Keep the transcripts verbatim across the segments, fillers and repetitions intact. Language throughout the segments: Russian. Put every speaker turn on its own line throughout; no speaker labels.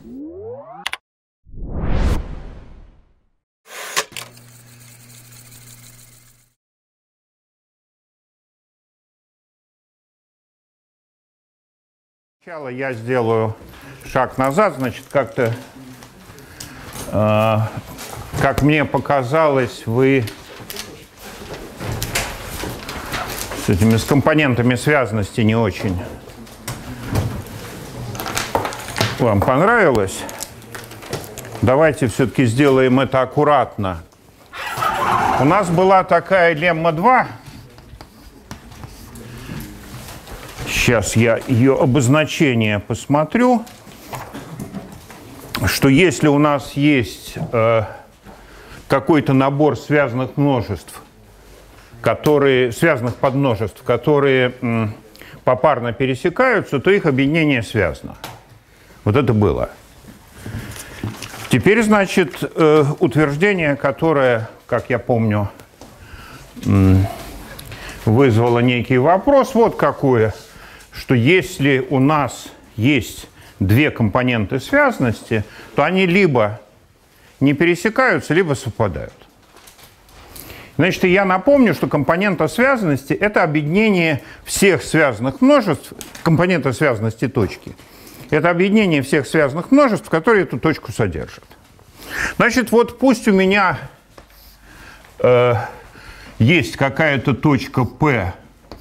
Сначала я сделаю шаг назад, значит, как-то, э, как мне показалось, вы с этими с компонентами связности не очень вам понравилось. Давайте все-таки сделаем это аккуратно. У нас была такая лемма два. Сейчас я ее обозначение посмотрю, что если у нас есть э, какой-то набор связанных множеств, которые, связанных подмножеств, которые м, попарно пересекаются, то их объединение связано. Вот это было. Теперь, значит, э, утверждение, которое, как я помню, м, вызвало некий вопрос, вот какое. Что если у нас есть две компоненты связанности, то они либо не пересекаются, либо совпадают. Значит, я напомню, что компонента связанности – это объединение всех связанных множеств, компонента связанности точки. Это объединение всех связанных множеств, которые эту точку содержат. Значит, вот пусть у меня э, есть какая-то точка P,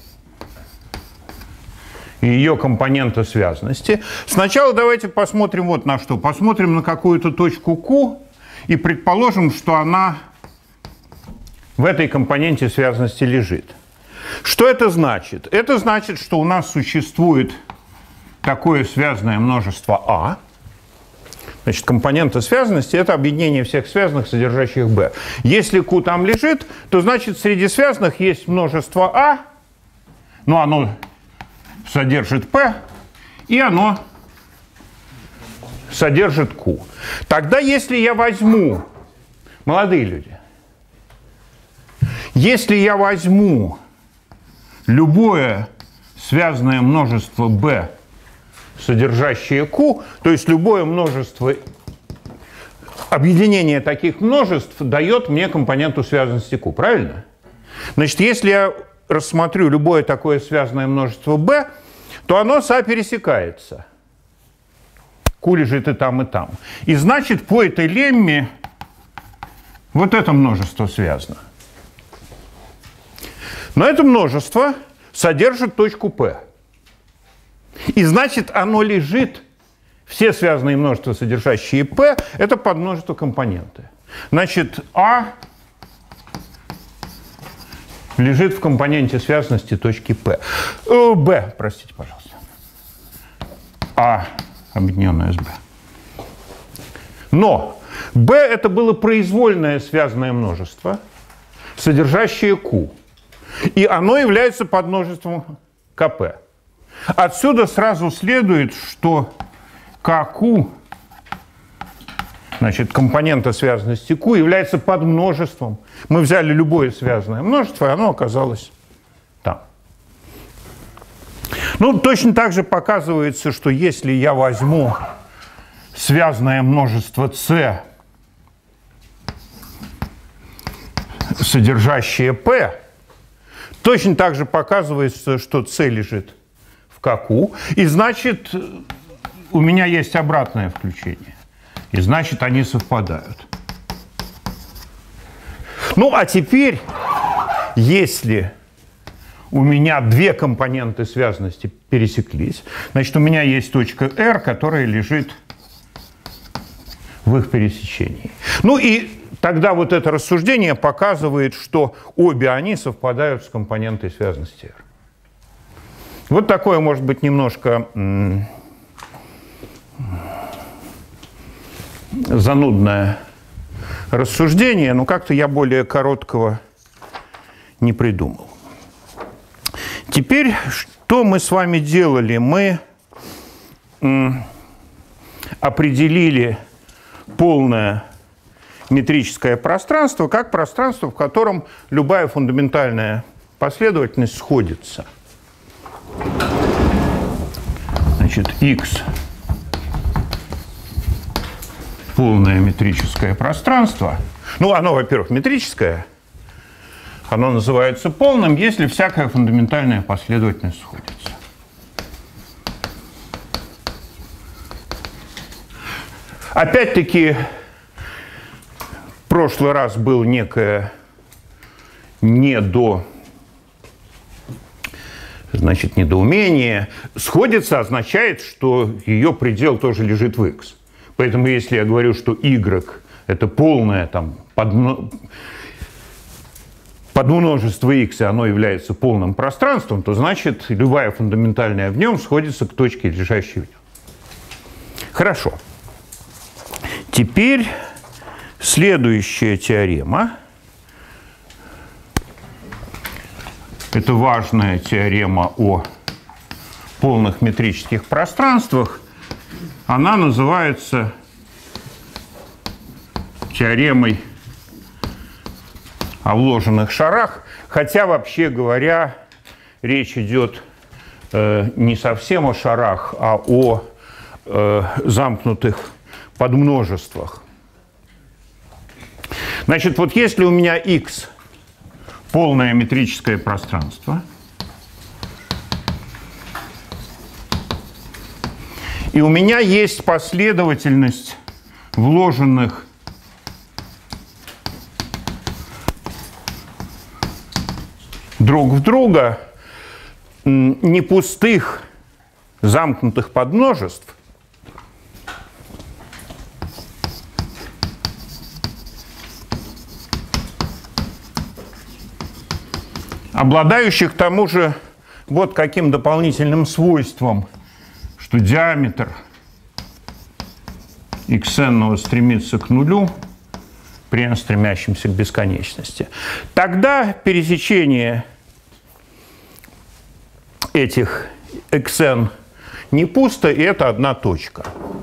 и ее компонента связанности. Сначала давайте посмотрим вот на что. Посмотрим на какую-то точку Q и предположим, что она в этой компоненте связанности лежит. Что это значит? Это значит, что у нас существует такое связанное множество А. Значит, компонента связанности – это объединение всех связанных, содержащих B. Если Q там лежит, то значит среди связанных есть множество А, но оно содержит P, и оно содержит Q. Тогда, если я возьму, молодые люди, если я возьму любое связанное множество B, содержащее Q, то есть любое множество, объединение таких множеств дает мне компоненту связанности Q, правильно? Значит, если я рассмотрю любое такое связанное множество B, то оно сопересекается. Q лежит и там, и там. И значит, по этой лемме вот это множество связано. Но это множество содержит точку P. И значит, оно лежит, все связанные множества, содержащие P, это подмножество компоненты. Значит, А лежит в компоненте связанности точки P. Э, B, простите, пожалуйста. А, объединенное с B. Но B это было произвольное связанное множество, содержащее Q. И оно является подмножеством ка пэ. Отсюда сразу следует, что ка ку, значит, компонента связанности Q, является подмножеством. Мы взяли любое связанное множество, и оно оказалось там. Ну, точно так же показывается, что если я возьму связанное множество C, содержащее P, точно так же показывается, что C лежит в ка ку, и значит, у меня есть обратное включение. И значит, они совпадают. Ну, а теперь, если у меня две компоненты связанности пересеклись, значит, у меня есть точка R, которая лежит в их пересечении. Ну и тогда вот это рассуждение показывает, что обе они совпадают с компонентой связанности R. Вот такое, может быть, немножко занудное рассуждение, но как-то я более короткого не придумал. Теперь, что мы с вами делали? Мы определили полное метрическое пространство как пространство, в котором любая фундаментальная последовательность сходится. Значит, x полное метрическое пространство. Ну, оно, во-первых, метрическое. Оно называется полным, если всякая фундаментальная последовательность сходится. Опять-таки, в прошлый раз был некое недо, значит, недоумение. Сходится означает, что ее предел тоже лежит в x. Поэтому если я говорю, что y – это полное там, подмно... подмножество x, и оно является полным пространством, то значит, любая фундаментальная в нем сходится к точке, лежащей в нем. Хорошо. Теперь следующая теорема. Это важная теорема о полных метрических пространствах. Она называется теоремой о вложенных шарах, хотя, вообще говоря, речь идет э, не совсем о шарах, а о э, замкнутых подмножествах. Значит, вот если у меня x полное метрическое пространство, и у меня есть последовательность вложенных друг в друга не пустых замкнутых подмножеств, обладающих к тому же вот каким дополнительным свойством, что диаметр xn стремится к нулю при n стремящемся к бесконечности. Тогда пересечение этих xn не пусто, и это одна точка.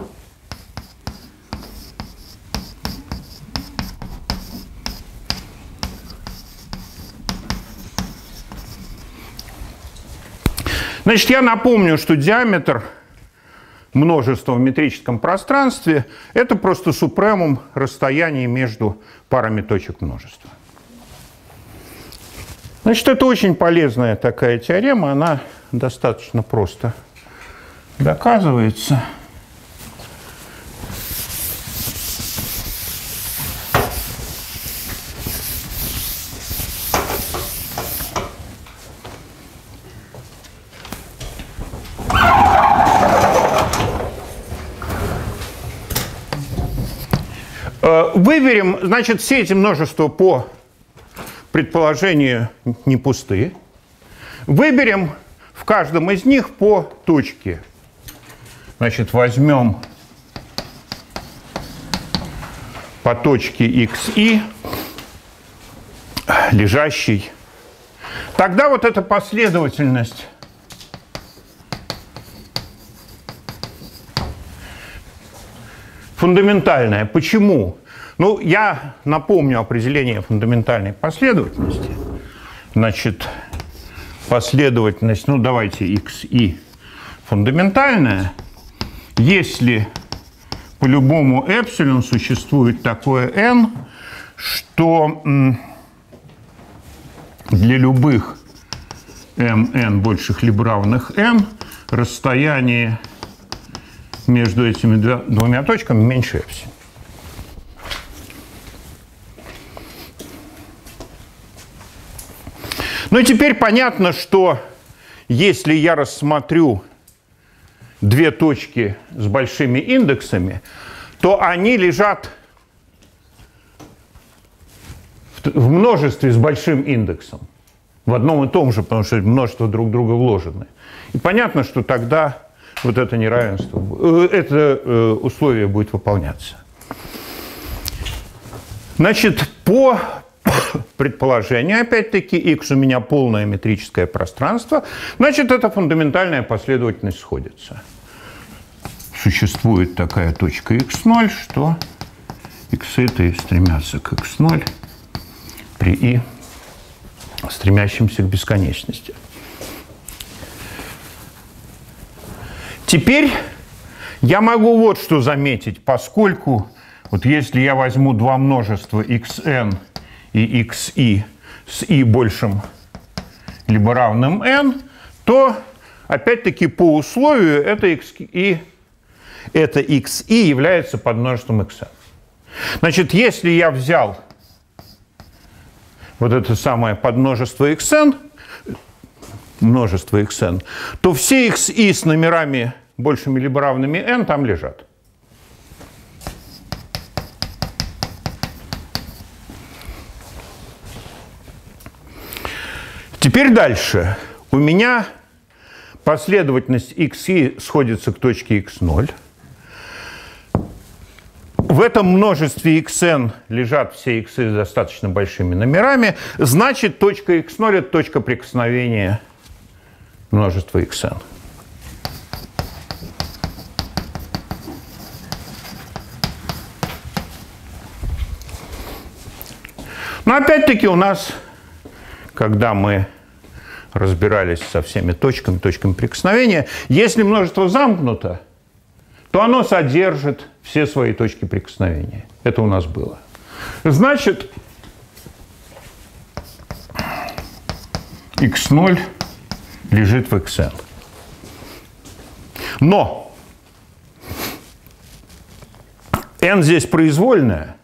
Значит, я напомню, что диаметр множества в метрическом пространстве – это просто супремум расстояния между парами точек множества. Значит, это очень полезная такая теорема, она достаточно просто доказывается. Выберем, значит, все эти множества по предположению не пустые. Выберем в каждом из них по точке. Значит, возьмем по точке xi, лежащей. Тогда вот эта последовательность фундаментальная. Почему? Ну, я напомню определение фундаментальной последовательности. Значит, последовательность, ну, давайте xi фундаментальная, если по любому эпсилон существует такое n, что для любых mn больших либо равных m расстояние между этими двумя точками меньше эпсилон. Ну и теперь понятно, что если я рассмотрю две точки с большими индексами, то они лежат в множестве с большим индексом. В одном и том же, потому что множество друг друга вложены. И понятно, что тогда вот это неравенство, это условие будет выполняться. Значит, по предположению, опять-таки, x у меня полное метрическое пространство, значит, эта фундаментальная последовательность сходится. Существует такая точка икс ноль, что x-и стремятся к икс ноль при и стремящемся к бесконечности. Теперь я могу вот что заметить, поскольку Вот если я возьму два множества xn и xi с i большим либо равным n, то опять-таки по условию это xi, это xi является подмножеством xn. Значит, если я взял вот это самое подмножество xn, множество xn, то все xi с номерами большими либо равными n там лежат. Теперь дальше. У меня последовательность xi сходится к точке икс ноль. В этом множестве xn лежат все иксы с достаточно большими номерами. Значит, точка икс ноль – это точка прикосновения множества xn. Но опять-таки у нас, когда мы разбирались со всеми точками, точками прикосновения, если множество замкнуто, то оно содержит все свои точки прикосновения. Это у нас было. Значит, икс ноль лежит в xn. Но n здесь произвольная.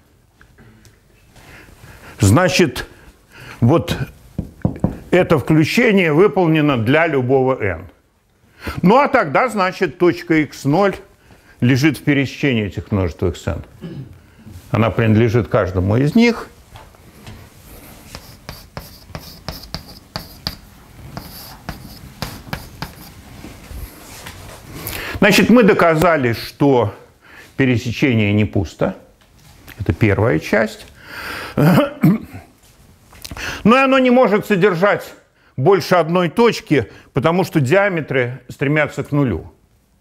Значит, вот это включение выполнено для любого n. Ну а тогда, значит, точка икс ноль лежит в пересечении этих множеств xn. Она принадлежит каждому из них. Значит, мы доказали, что пересечение не пусто. Это первая часть. Но оно не может содержать больше одной точки, потому что диаметры стремятся к нулю.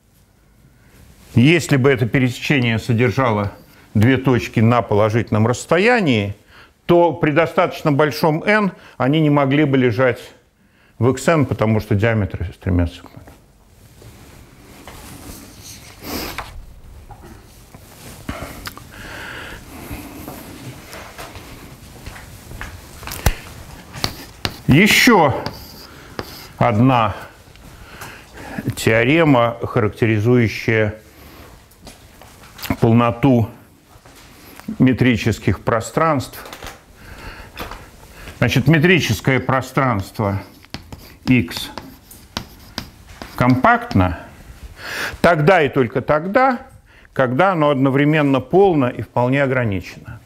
Если бы это пересечение содержало две точки на положительном расстоянии, то при достаточно большом n они не могли бы лежать в xn, потому что диаметры стремятся к нулю. Еще одна теорема, характеризующая полноту метрических пространств. Значит, метрическое пространство X компактно тогда и только тогда, когда оно одновременно полно и вполне ограничено.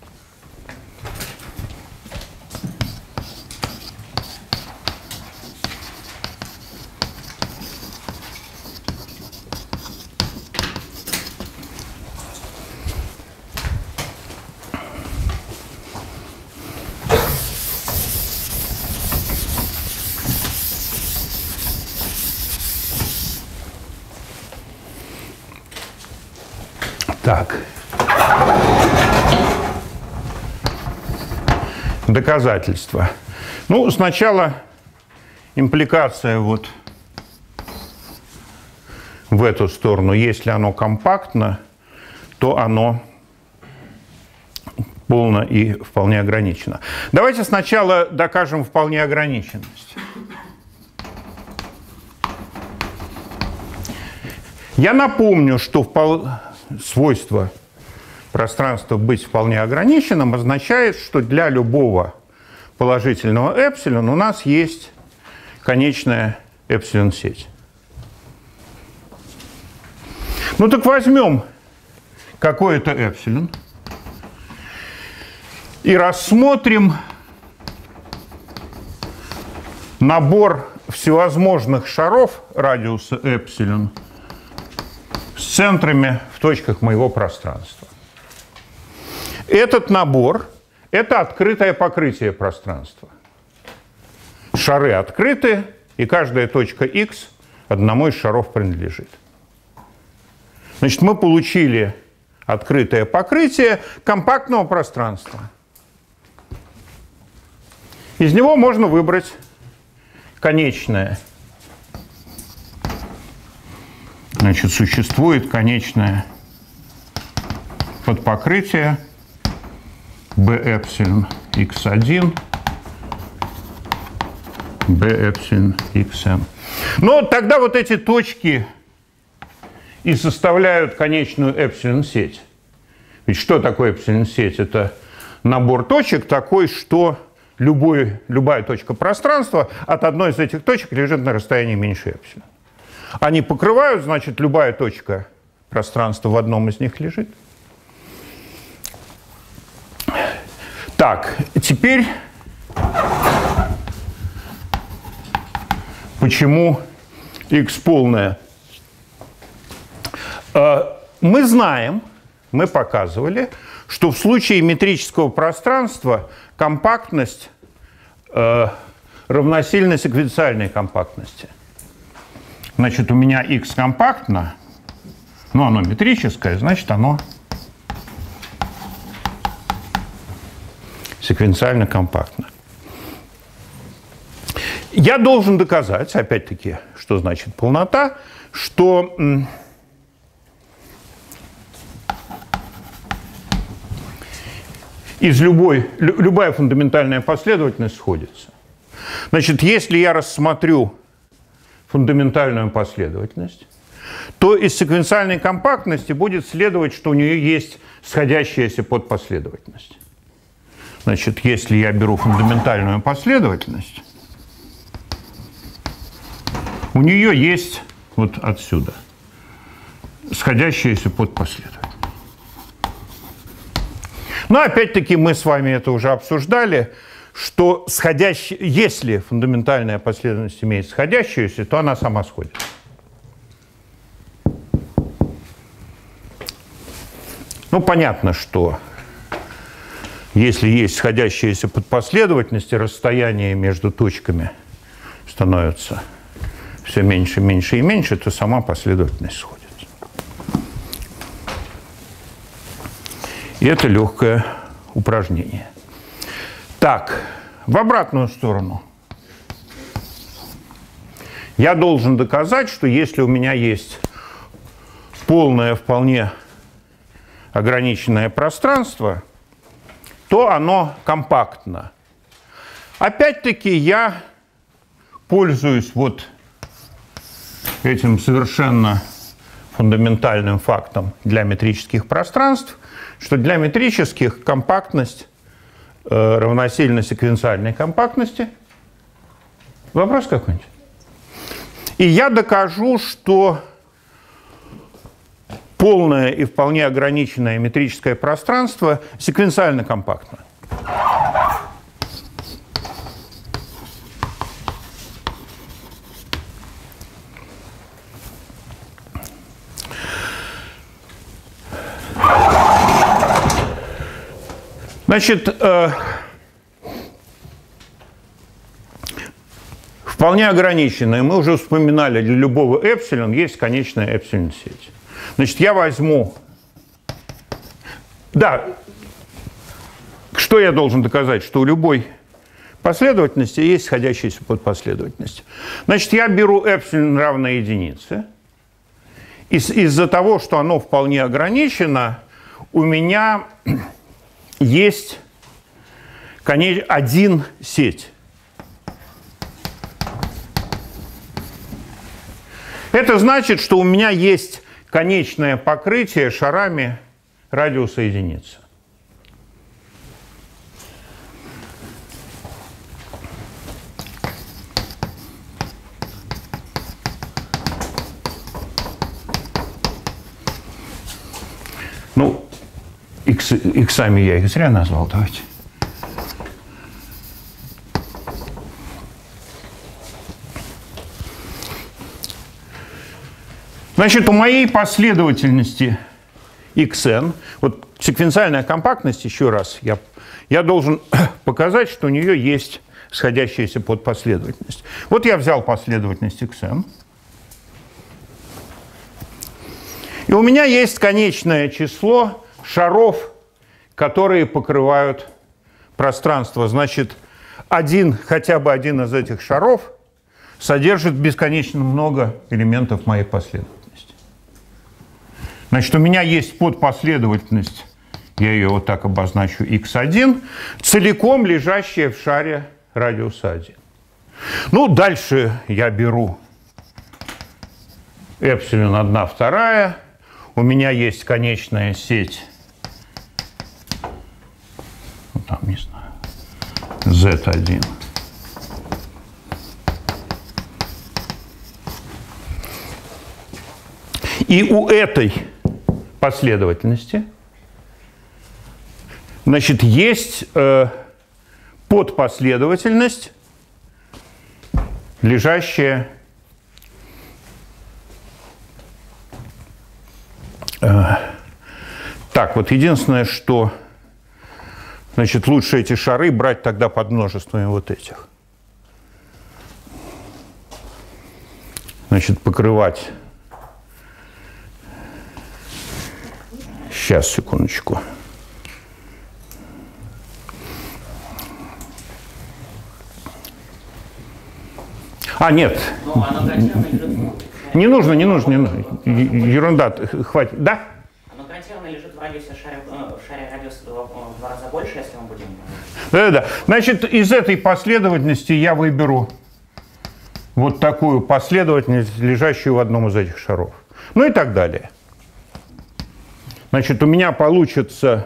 Так. Доказательства. Ну, сначала импликация вот в эту сторону. Если оно компактно, то оно полно и вполне ограничено. Давайте сначала докажем вполне ограниченность. Я напомню, что впол... свойство пространства быть вполне ограниченным означает, что для любого положительного эпсилон у нас есть конечная эпсилон-сеть. Ну так возьмем какой-то эпсилон и рассмотрим набор всевозможных шаров радиуса эпсилон с центрами в точках моего пространства. Этот набор – это открытое покрытие пространства. Шары открыты, и каждая точка x одному из шаров принадлежит. Значит, мы получили открытое покрытие компактного пространства. Из него можно выбрать конечное. Значит, существует конечная под покрытие b эпсилон икс один, b эпсилон xn. Но тогда вот эти точки и составляют конечную эпсилон-сеть. Ведь что такое эпсилон-сеть? Это набор точек такой, что любой, любая точка пространства от одной из этих точек лежит на расстоянии меньше эпсилон. Они покрывают, значит, любая точка пространства в одном из них лежит. Так, теперь почему x полная? Мы знаем, мы показывали, что в случае метрического пространства компактность э, равносильна секвенциальной компактности. Значит, у меня x компактно, но оно метрическое, значит, оно секвенциально компактно. Я должен доказать, опять-таки, что значит полнота, что из любой, любая фундаментальная последовательность сходится. Значит, если я рассмотрю фундаментальную последовательность, то из секвенциальной компактности будет следовать, что у нее есть сходящаяся подпоследовательность. Значит, если я беру фундаментальную последовательность, у нее есть вот отсюда сходящаяся подпоследовательность. Но опять-таки мы с вами это уже обсуждали, что сходящий, если фундаментальная последовательность имеет сходящуюся, то она сама сходится. Ну, понятно, что если есть сходящиеся подпоследовательности, расстояние между точками становится все меньше, меньше и меньше, то сама последовательность сходится. И это легкое упражнение. Так, в обратную сторону. Я должен доказать, что если у меня есть полное, вполне ограниченное пространство, то оно компактно. Опять-таки я пользуюсь вот этим совершенно фундаментальным фактом для метрических пространств, что для метрических компактность э, равносильна секвенциальной компактности. Вопрос какой-нибудь? И я докажу, что полное и вполне ограниченное метрическое пространство секвенциально компактно. Значит, э, вполне ограниченное, мы уже вспоминали, для любого эпсилон есть конечная эпсилон-сеть. Значит, я возьму... Да, что я должен доказать? Что у любой последовательности есть сходящаяся подпоследовательность. Значит, я беру эпсилон равно единице. Из- из-за того, что оно вполне ограничено, у меня есть один сеть. Это значит, что у меня есть конечное покрытие шарами радиуса единицы. Ну, икс, иксами я их зря назвал, давайте. Значит, у моей последовательности xn, вот секвенциальная компактность, еще раз, я, я должен показать, что у нее есть сходящаяся подпоследовательность. Вот я взял последовательность xn, и у меня есть конечное число шаров, которые покрывают пространство. Значит, один, хотя бы один из этих шаров содержит бесконечно много элементов моей последовательности. Значит, у меня есть подпоследовательность я ее вот так обозначу икс один, целиком лежащая в шаре радиуса один. Ну, дальше я беру эпсилон одна вторая. У меня есть конечная сеть, ну, там, не знаю, зет один. И у этой последовательности, значит, есть э, подпоследовательность, лежащая э, так, вот единственное, что, значит, лучше эти шары брать тогда под множествами вот этих. Значит, покрывать. Сейчас, секундочку. А, нет. Не нужно, не нужно, не нужно. Ерунда, хватит. Да?
Оно гарантированно лежит в радиусе шаре, в шаре радиус в два раза больше, если мы будем...
Да-да-да. Значит, из этой последовательности я выберу вот такую последовательность, лежащую в одном из этих шаров. Ну и так далее. Значит, у меня получится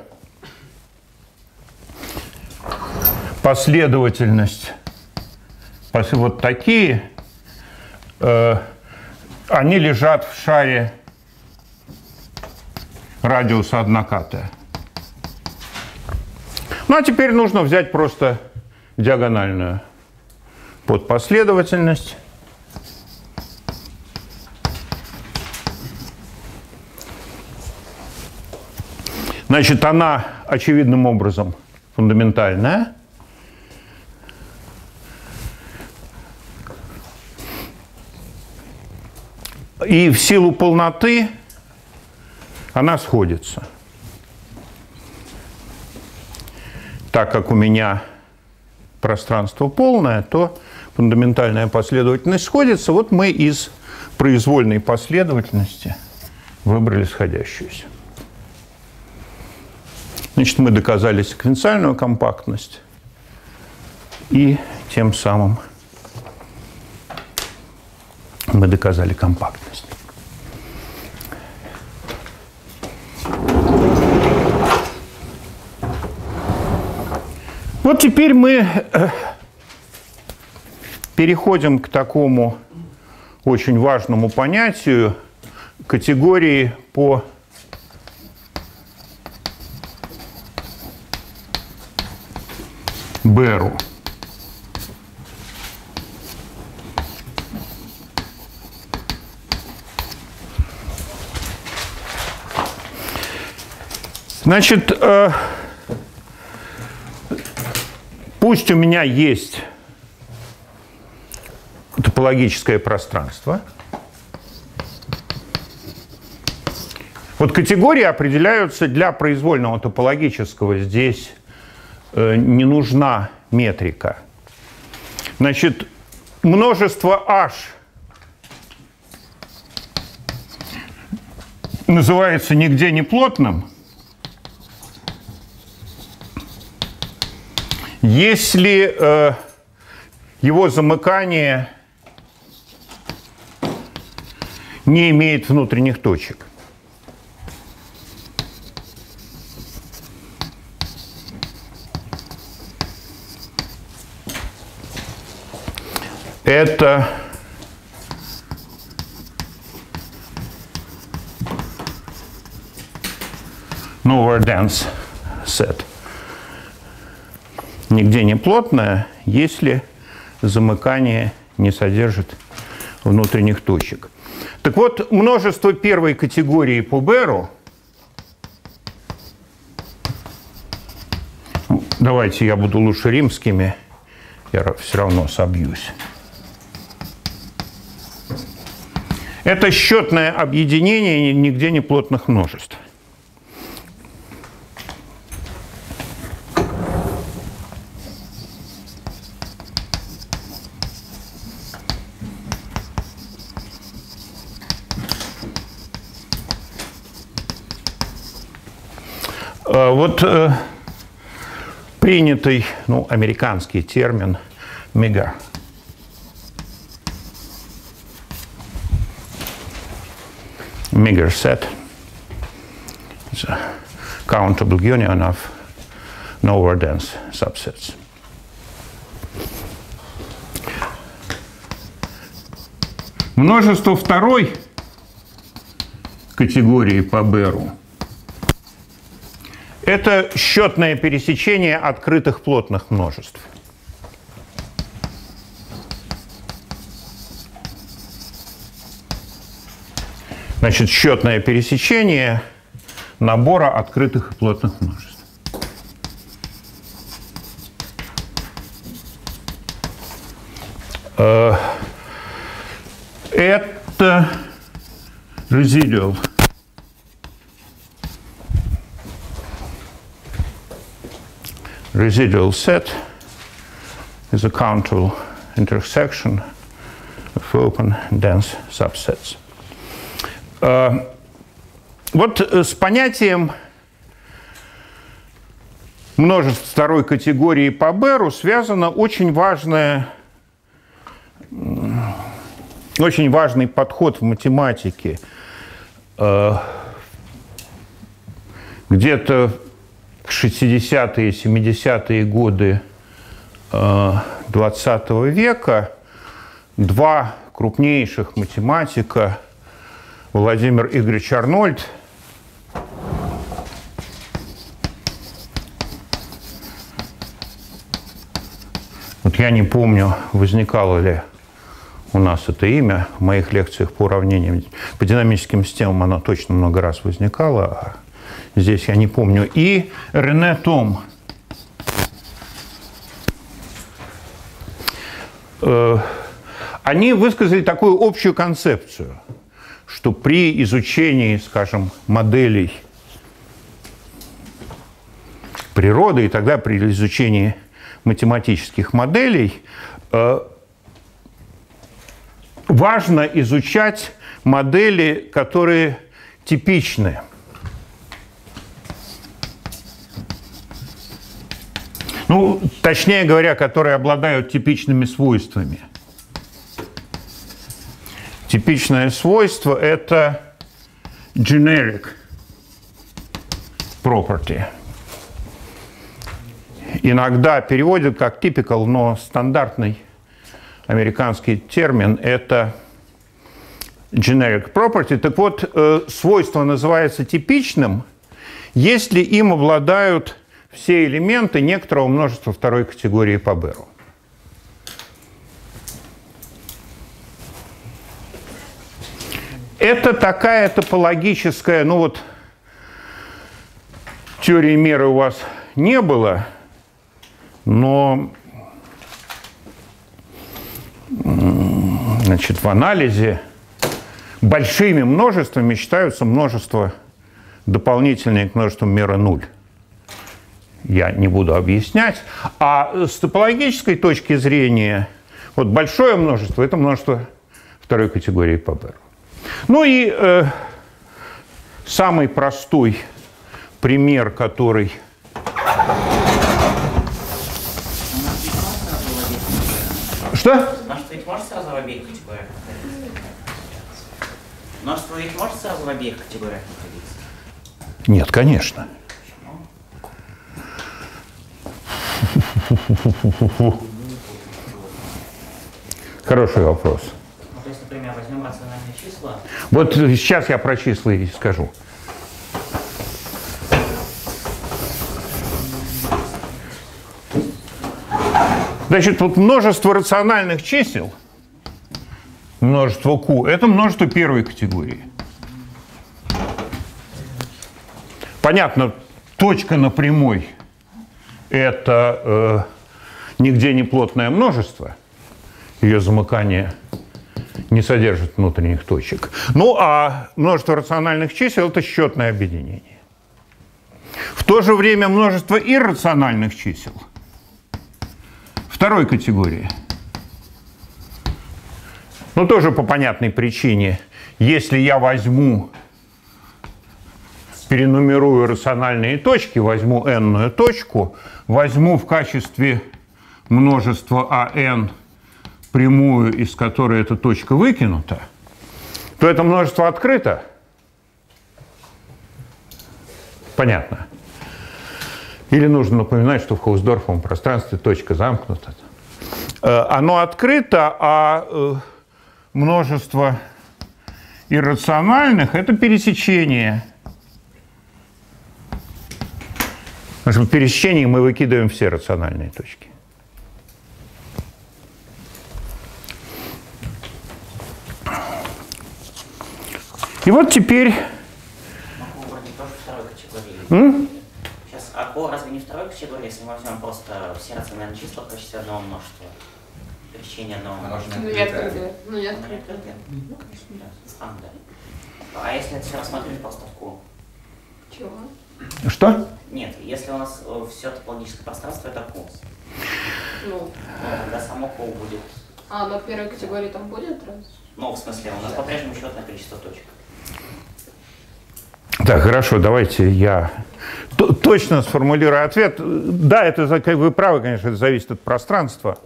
последовательность, вот такие, э, они лежат в шаре радиуса однокатая. Ну, а теперь нужно взять просто диагональную подпоследовательность. Значит, она очевидным образом фундаментальная. И в силу полноты она сходится. Так как у меня пространство полное, то фундаментальная последовательность сходится. Вот мы из произвольной последовательности выбрали сходящуюся. Значит, мы доказали секвенциальную компактность и тем самым мы доказали компактность. Вот теперь мы переходим к такому очень важному понятию категории по Беру. Значит, э, пусть у меня есть топологическое пространство. Вот категории определяются для произвольного топологического. Здесь э, не нужна метрика. Значит, множество H называется нигде не плотным, если э, его замыкание не имеет внутренних точек. Это nowhere dense set. Нигде не плотное, если замыкание не содержит внутренних точек. Так вот, множество первой категории по Беру, давайте я буду лучше римскими, я все равно собьюсь. Это счетное объединение нигде не плотных множеств. Вот э, принятый, ну, американский термин мега. Meager set is a countable union of no-over-dense subsets. Множество второй категории по Беру – это счетное пересечение открытых плотных множеств. Значит, счетное пересечение набора открытых и плотных множеств. Это residual. Residual set is a countable intersection of open dense subsets. Вот с понятием множеств второй категории по Беру связано очень важное, очень важный подход в математике. Где-то в шестидесятые, семидесятые годы двадцатого века два крупнейших математика, Владимир Игоревич Арнольд вот я не помню, возникало ли у нас это имя в моих лекциях по уравнениям. По динамическим системам оно точно много раз возникало, а здесь я не помню. И Рене Том. Они высказали такую общую концепцию, что при изучении, скажем, моделей природы и тогда при изучении математических моделей э, важно изучать модели, которые типичны. Ну, точнее говоря, которые обладают типичными свойствами. Типичное свойство – это generic property. Иногда переводят как typical, но стандартный американский термин – это generic property. Так вот, свойство называется типичным, если им обладают все элементы некоторого множества второй категории по Беру. Это такая топологическая, ну вот, теории меры у вас не было, но, значит, в анализе большими множествами считаются множества, дополнительные к множеству меры нуль. Я не буду объяснять. А с топологической точки зрения, вот большое множество – это множество второй категории по Беру. Ну и э, самый простой пример, который... Что?
Множество ведь может сразу в обеих категориях находиться? Множество ведь может сразу в обеих категориях находиться?
Нет, конечно. Хороший вопрос.
Ну, то есть, например, возьмем рациональные числа.
Вот сейчас я про числа и скажу. Значит, вот множество рациональных чисел, множество Q, это множество первой категории. Понятно, точка на прямой – это э, нигде не плотное множество, ее замыкание не содержит внутренних точек. Ну, а множество рациональных чисел – это счетное объединение. В то же время множество иррациональных чисел второй категории. Ну, тоже по понятной причине. Если я возьму перенумерую рациональные точки, возьму n-ную точку, возьму в качестве множества ан прямую, из которой эта точка выкинута, то это множество открыто. Понятно. Или нужно напоминать, что в Хаусдорфовом пространстве точка замкнута. Оно открыто, а множество иррациональных – это пересечение. Потому что в пересечении мы выкидываем все рациональные точки. И вот теперь...
Акул вроде тоже второй категории.
М?
Сейчас акул разве не второй категории, если мы возьмем просто все рациональные числа в качестве одного множества? Пересечение одного множества.
Ну, не открытые. Ну, не открытые.
Ну, конечно, да. А, да. А если это все рассматривать просто в Q?
Чего?
Что?
Нет, если у нас все топологическое пространство, это Q.
Ну.
Ну, тогда само Q будет...
А, но первой категории там будет раз?
Ну, в смысле, у нас по-прежнему счетное количество точек.
Так, хорошо, давайте я т- точно сформулирую ответ. Да, это, вы правы, конечно, это зависит от пространства.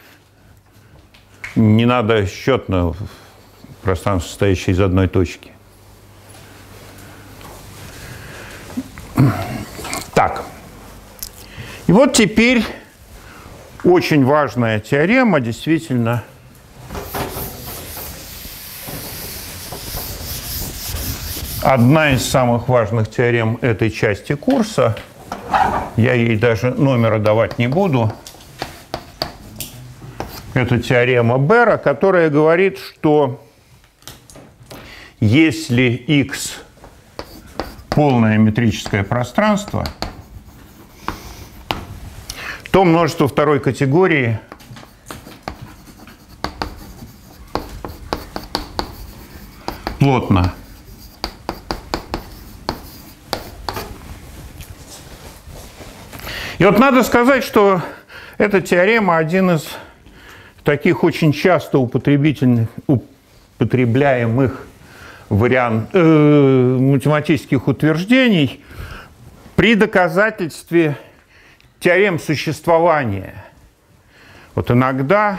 Не надо счетное пространство, состоящее из одной точки. Так. И вот теперь очень важная теорема, действительно. Одна из самых важных теорем этой части курса. Я ей даже номера давать не буду. Это теорема Бера, которая говорит, что если X полное метрическое пространство, то множество второй категории плотно. И вот надо сказать, что эта теорема один из таких очень часто употребительных, употребляемых вариант, э, математических утверждений при доказательстве теорем существования. Вот иногда,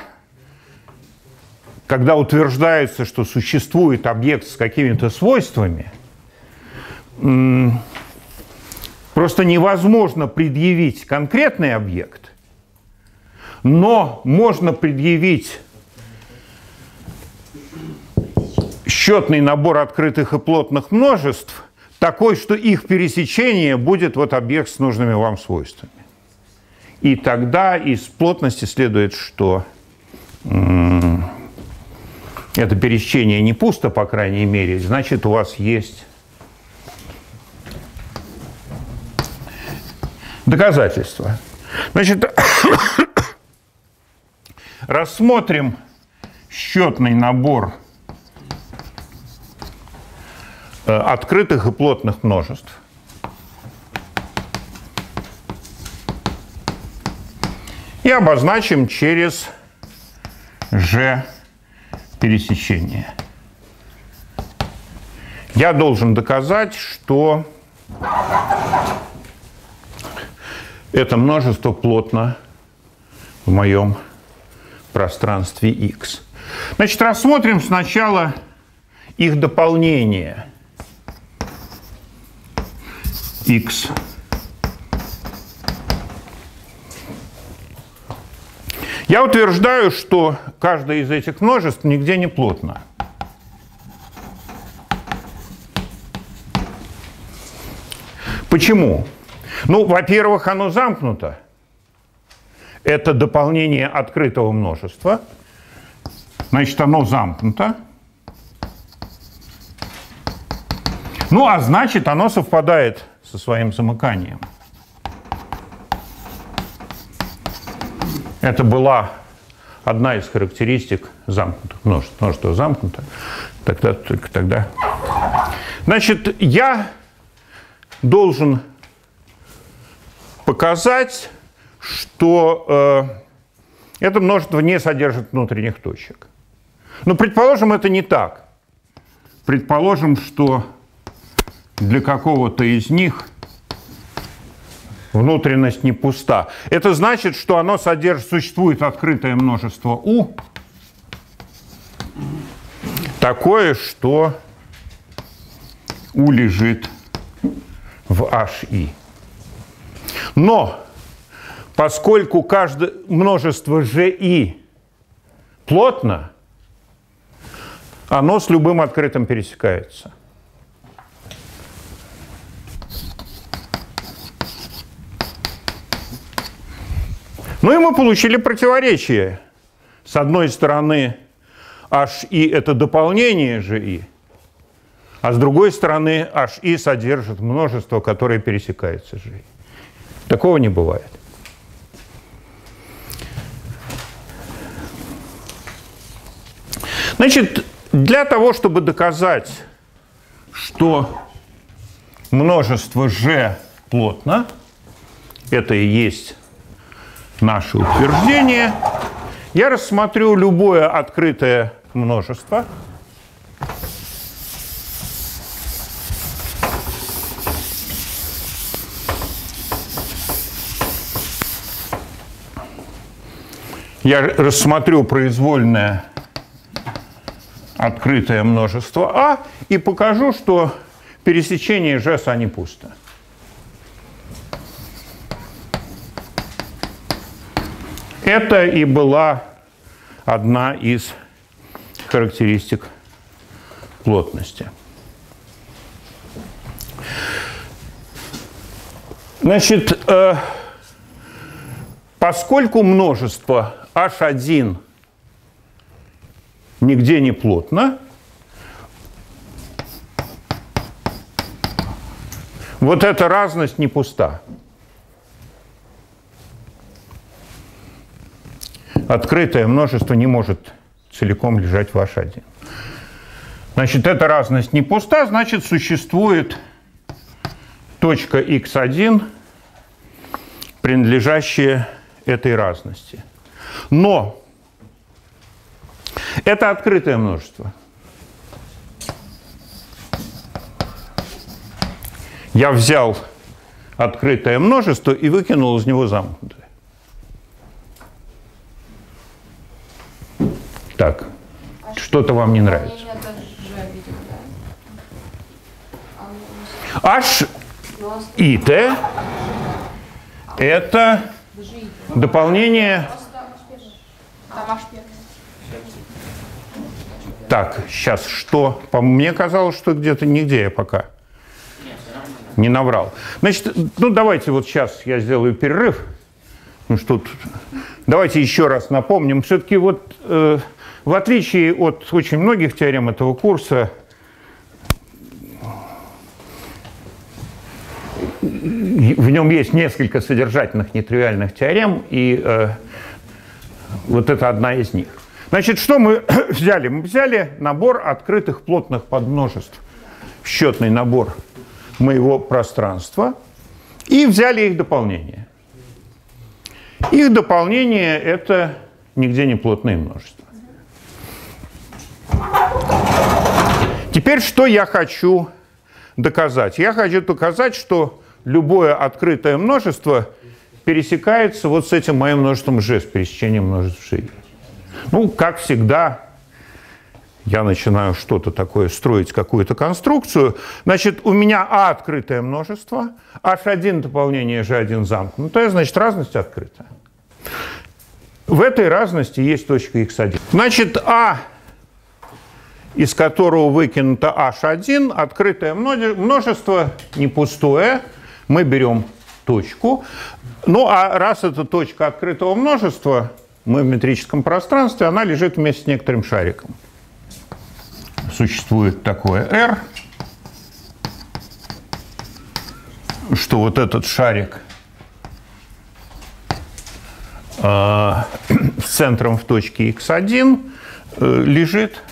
когда утверждается, что существует объект с какими-то свойствами, просто невозможно предъявить конкретный объект, но можно предъявить счетный набор открытых и плотных множеств, такой, что их пересечение будет вот объект с нужными вам свойствами. И тогда из плотности следует, что м- это пересечение не пусто, по крайней мере, значит, у вас есть доказательства. Значит, рассмотрим счетный набор открытых и плотных множеств. И обозначим через G пересечение. Я должен доказать, что это множество плотно в моем пространстве X. Значит, рассмотрим сначала их дополнение. X. Я утверждаю, что каждое из этих множеств нигде не плотно. Почему? Ну, во-первых, оно замкнуто. Это дополнение открытого множества. Значит, оно замкнуто. Ну, а значит, оно совпадает со своим замыканием. Это была одна из характеристик замкнутых множеств. Множество замкнуто. Тогда, только тогда. Значит, я должен показать, что э, это множество не содержит внутренних точек. Но, предположим, это не так. Предположим, что для какого-то из них внутренность не пуста. Это значит, что оно содержит, существует открытое множество U, такое, что U лежит в Hi. Но поскольку каждое множество Ji плотно, оно с любым открытым пересекается. Ну и мы получили противоречие. С одной стороны, Hi – это дополнение Ji, а с другой стороны, Hi содержит множество, которое пересекается с Ji. Такого не бывает. Значит, для того, чтобы доказать, что множество G плотно, это и есть наше утверждение, я рассмотрю любое открытое множество, я рассмотрю произвольное открытое множество А и покажу, что пересечение G с А не пусто. Это и была одна из характеристик плотности. Значит, э, поскольку множество H один нигде не плотно, вот эта разность не пуста. Открытое множество не может целиком лежать в H один. Значит, эта разность не пуста, значит, существует точка икс один, принадлежащая этой разности. Но это открытое множество. Я взял открытое множество и выкинул из него замкнутое. Так, а что-то вам не нравится. H и T – это дополнение. Так, сейчас что? Мне казалось, что где-то нигде я пока не наврал. Значит, ну давайте вот сейчас я сделаю перерыв. Ну что тут? Давайте еще раз напомним. Все-таки вот э, в отличие от очень многих теорем этого курса, в нем есть несколько содержательных нетривиальных теорем, и э, вот это одна из них. Значит, что мы взяли? Мы взяли набор открытых плотных подмножеств, счетный набор моего пространства, и взяли их дополнение. Их дополнение – это нигде не плотные множества. Теперь что я хочу доказать? Я хочу доказать, что любое открытое множество пересекается вот с этим моим множеством G, с пересечением множеств G. Ну, как всегда, я начинаю что-то такое строить, какую-то конструкцию. Значит, у меня А открытое множество, H один дополнение G один замкнутое, значит, разность открыта. В этой разности есть точка икс один. Значит, А, из которого выкинуто H один, открытое множество, не пустое, мы берем точку. Ну, а раз это точка открытого множества, мы в метрическом пространстве, она лежит вместе с некоторым шариком. Существует такое R, что вот этот шарик э, с центром в точке икс один э, лежит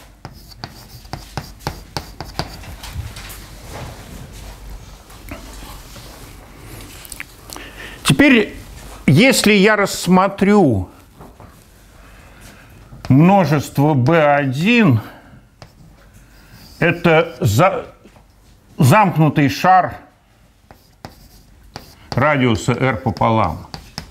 Теперь, если я рассмотрю множество бэ один, это за, замкнутый шар радиуса r пополам.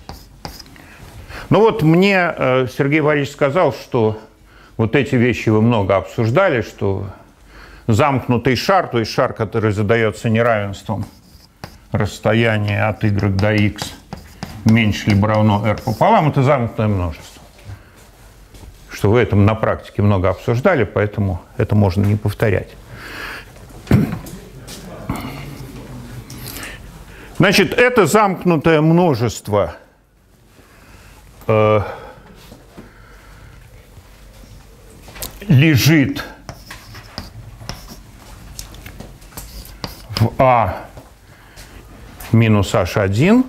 Ну вот мне э, Сергей Борисович сказал, что вот эти вещи вы много обсуждали, что замкнутый шар, то есть шар, который задается неравенством расстояния от y до x меньше либо равно r пополам, это замкнутое множество. Что вы это на практике много обсуждали, поэтому это можно не повторять. Значит, это замкнутое множество э, лежит в А минус эйч один.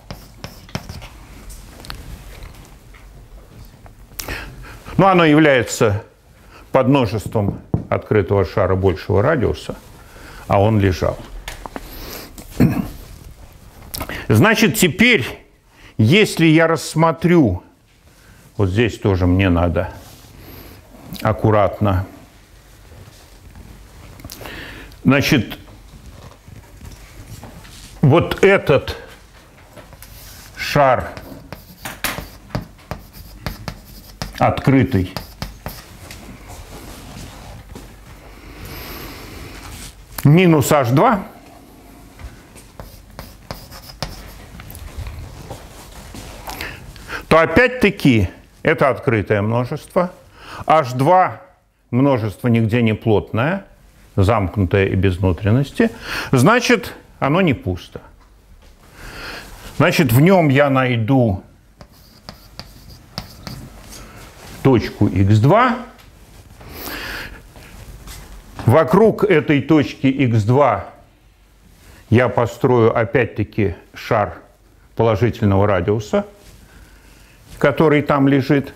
Но оно является подмножеством открытого шара большего радиуса, а он лежал. Значит, теперь, если я рассмотрю, вот здесь тоже мне надо аккуратно, значит, вот этот шар открытый минус эйч два, то опять-таки это открытое множество. эйч два множество нигде не плотное, замкнутое и без внутренности. Значит, оно не пусто. Значит, в нем я найду точку икс два. Вокруг этой точки икс два я построю опять-таки шар положительного радиуса, который там лежит.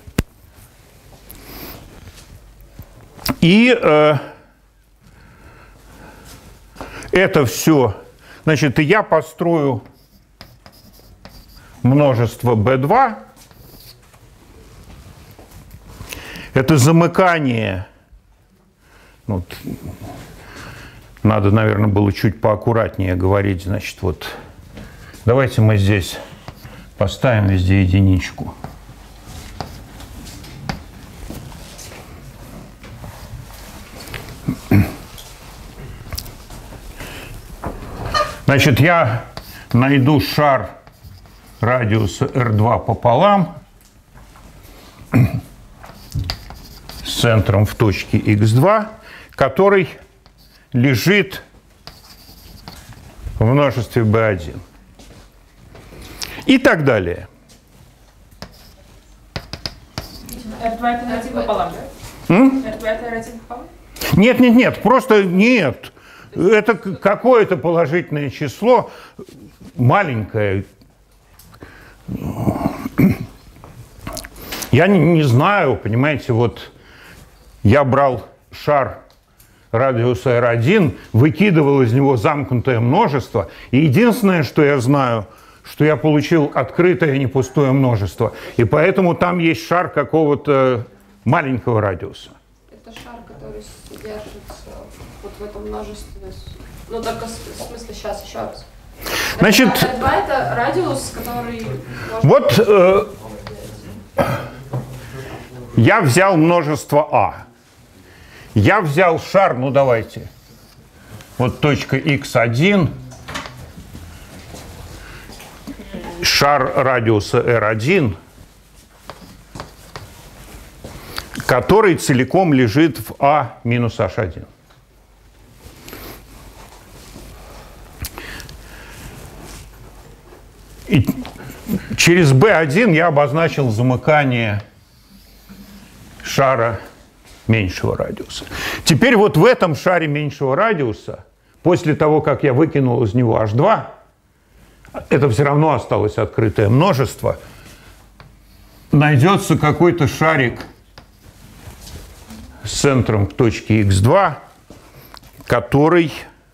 И э, это все, значит, я построю множество бэ два. Это замыкание. Вот, надо, наверное, было чуть поаккуратнее говорить. Значит, вот давайте мы здесь поставим везде единичку. Значит, я найду шар радиуса эр два пополам с центром в точке икс два, который лежит в множестве бэ один. И так далее.
эр два это эр один пополам, да?
М?
эр два это эр один пополам?
Нет, нет, нет, просто нет. Это какое-то положительное число, маленькое. Я не, не знаю, понимаете, вот я брал шар радиуса эр один, выкидывал из него замкнутое множество, и единственное, что я знаю, что я получил открытое, не пустое множество, и поэтому там есть шар какого-то маленького радиуса.
Это шар, который содержится вот в этом множестве. Ну, только в смысле сейчас еще раз.
Значит,
эр два это радиус, который...
Вот э, я взял множество А. Я взял шар, ну давайте, вот точка икс один, шар радиуса эр один, который целиком лежит в А минус эйч один. И через бэ один я обозначил замыкание шара меньшего радиуса. Теперь вот в этом шаре меньшего радиуса, после того, как я выкинул из него эйч два, это все равно осталось открытое множество, найдется какой-то шарик с центром в точке икс два, который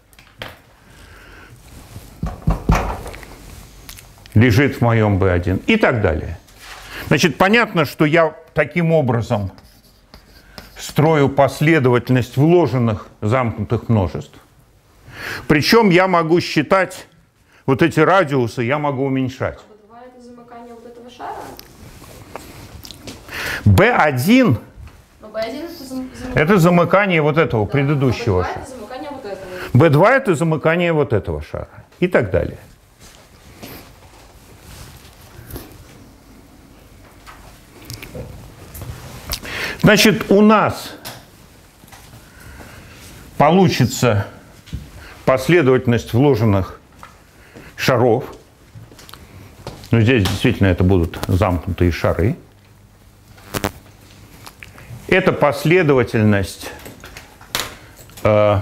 лежит в моем бэ один и так далее. Значит, понятно, что я таким образом строю последовательность вложенных замкнутых множеств. Причем я могу считать вот эти радиусы, я могу уменьшать.
би два это замыкание вот этого шара?
бэ один
Но бэ один это зам...
это замыкание вот этого, да, предыдущего
а бэ два
шара.
это замыкание вот этого.
бэ два это замыкание вот этого шара. И так далее. Значит, у нас получится последовательность вложенных шаров. Ну, здесь действительно это будут замкнутые шары. Это последовательность э,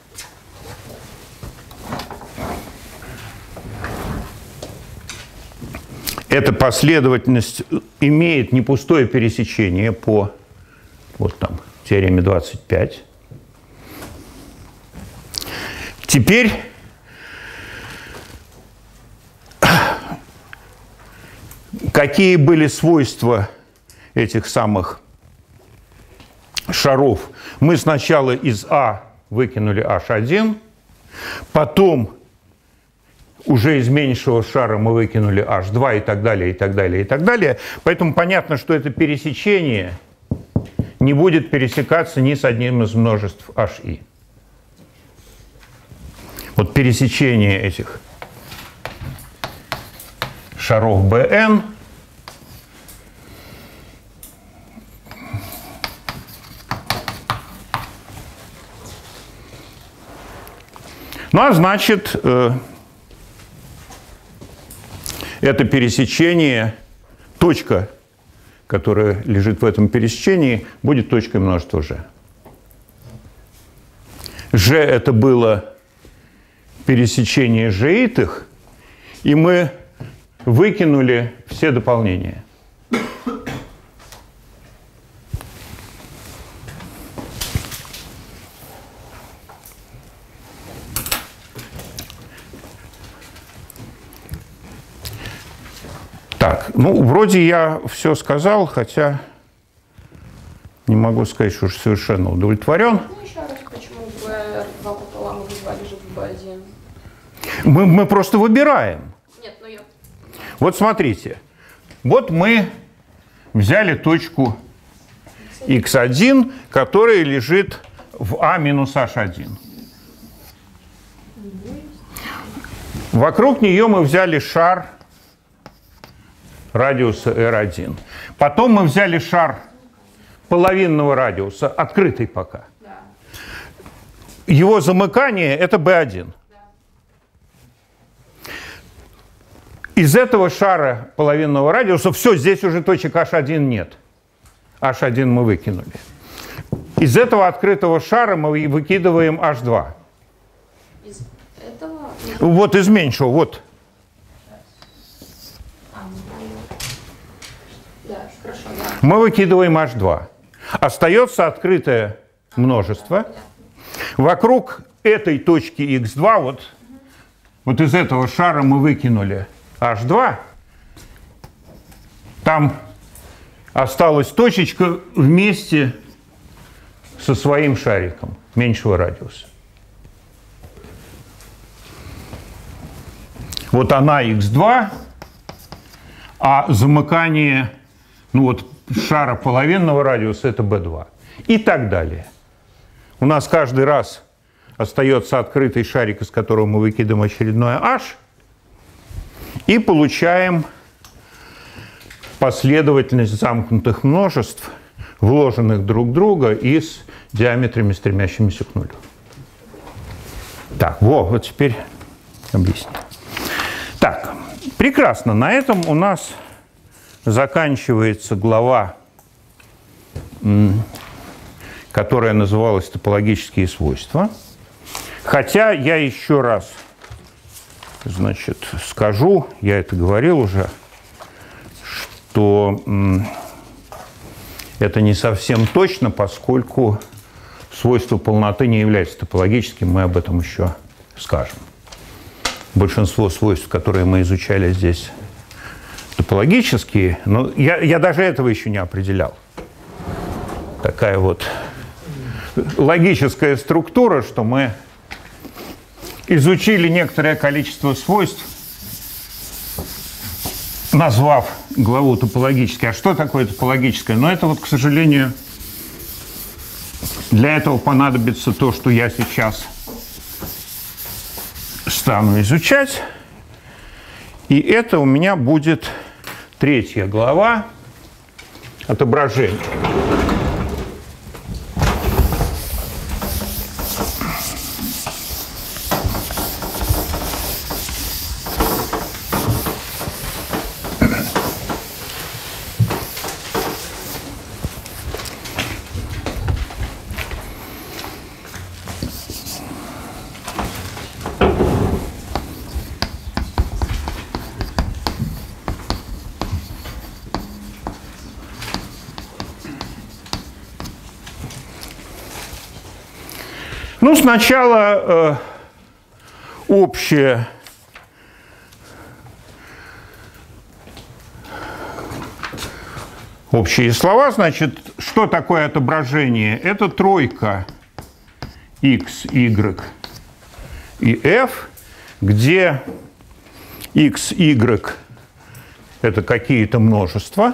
эта последовательность имеет не пустое пересечение по вот там теореме двадцать пять. Теперь какие были свойства этих самых шаров? Мы сначала из А выкинули эйч один, потом уже из меньшего шара мы выкинули эйч два и так далее, и так далее, и так далее. Поэтому понятно, что это пересечение не будет пересекаться ни с одним из множеств Hi. Вот пересечение этих шаров Bn ну а значит, э, это пересечение, точка, которая лежит в этом пересечении, будет точкой множества G. G это было пересечение G-итых, и мы выкинули все дополнения. Так, ну, вроде я все сказал, хотя не могу сказать, что уж совершенно удовлетворен.
Ну, еще раз, почему бэ два пополам и бэ два лежит в бэ один?
Мы, мы просто выбираем.
Нет, ну я...
Вот смотрите, вот мы взяли точку икс один, которая лежит в А минус эйч один. Вокруг нее мы взяли шар радиуса эр один. Потом мы взяли шар половинного радиуса, открытый пока.
Да.
Его замыкание – это бэ один. Из этого шара половинного радиуса, все, здесь уже точек эйч один нет. эйч один мы выкинули. Из этого открытого шара мы выкидываем эйч два.
Из этого...
Вот из меньшего, вот.
Да, хорошо, да.
Мы выкидываем эйч два. Остается открытое множество. Вокруг этой точки икс два, вот, вот из этого шара мы выкинули эйч два. Там осталась точечка вместе со своим шариком меньшего радиуса. Вот она икс два, а замыкание, ну вот, шара половинного радиуса это бэ два. И так далее. У нас каждый раз остается открытый шарик, из которого мы выкидываем очередное H, и получаем последовательность замкнутых множеств, вложенных друг в друга и с диаметрами, стремящимися к нулю. Так, во, вот теперь объясню. Так, прекрасно. На этом у нас заканчивается глава, которая называлась «Топологические свойства». Хотя я еще раз, значит, скажу, я это говорил уже, что это не совсем точно, поскольку свойство полноты не является топологическим, мы об этом еще скажем. Большинство свойств, которые мы изучали здесь, топологические, но я, я даже этого еще не определял. Такая вот логическая структура, что мы изучили некоторое количество свойств, назвав главу топологической. А что такое топологическое? Но это вот, к сожалению, для этого понадобится то, что я сейчас стану изучать. И это у меня будет третья глава отображения. Ну, сначала э, общее общие слова. Значит, что такое отображение? Это тройка x, y и f, где x, y – это какие-то множества.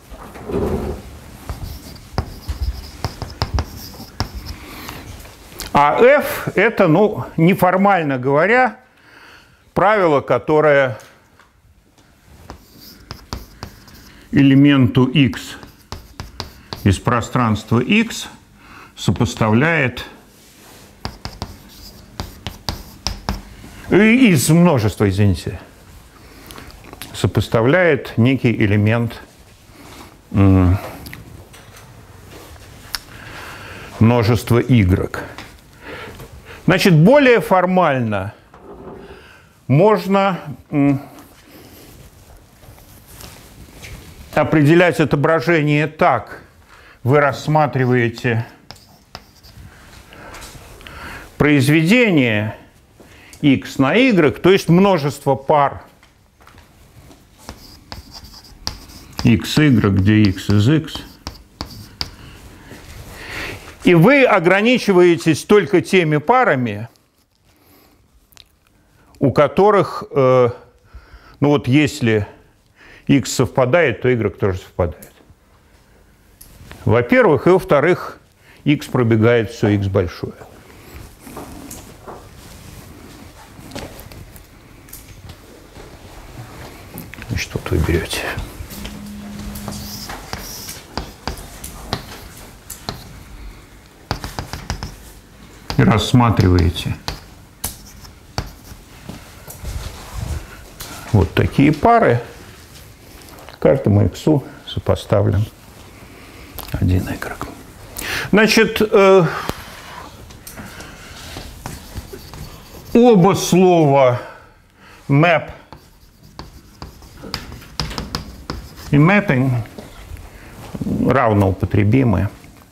А f – это, ну, неформально говоря, правило, которое элементу x из пространства x сопоставляет из множества, извините, сопоставляет некий элемент множества y. Значит, более формально можно определять отображение так. Вы рассматриваете произведение x на y, то есть множество пар x, y, где x из x. И вы ограничиваетесь только теми парами, у которых, э, ну вот если x совпадает, то y тоже совпадает. Во-первых, и во-вторых, x пробегает все x большое. И что вы берете? И рассматриваете вот такие пары. Каждому x сопоставлен один y. Значит, э, оба слова map и mapping равноупотребимы.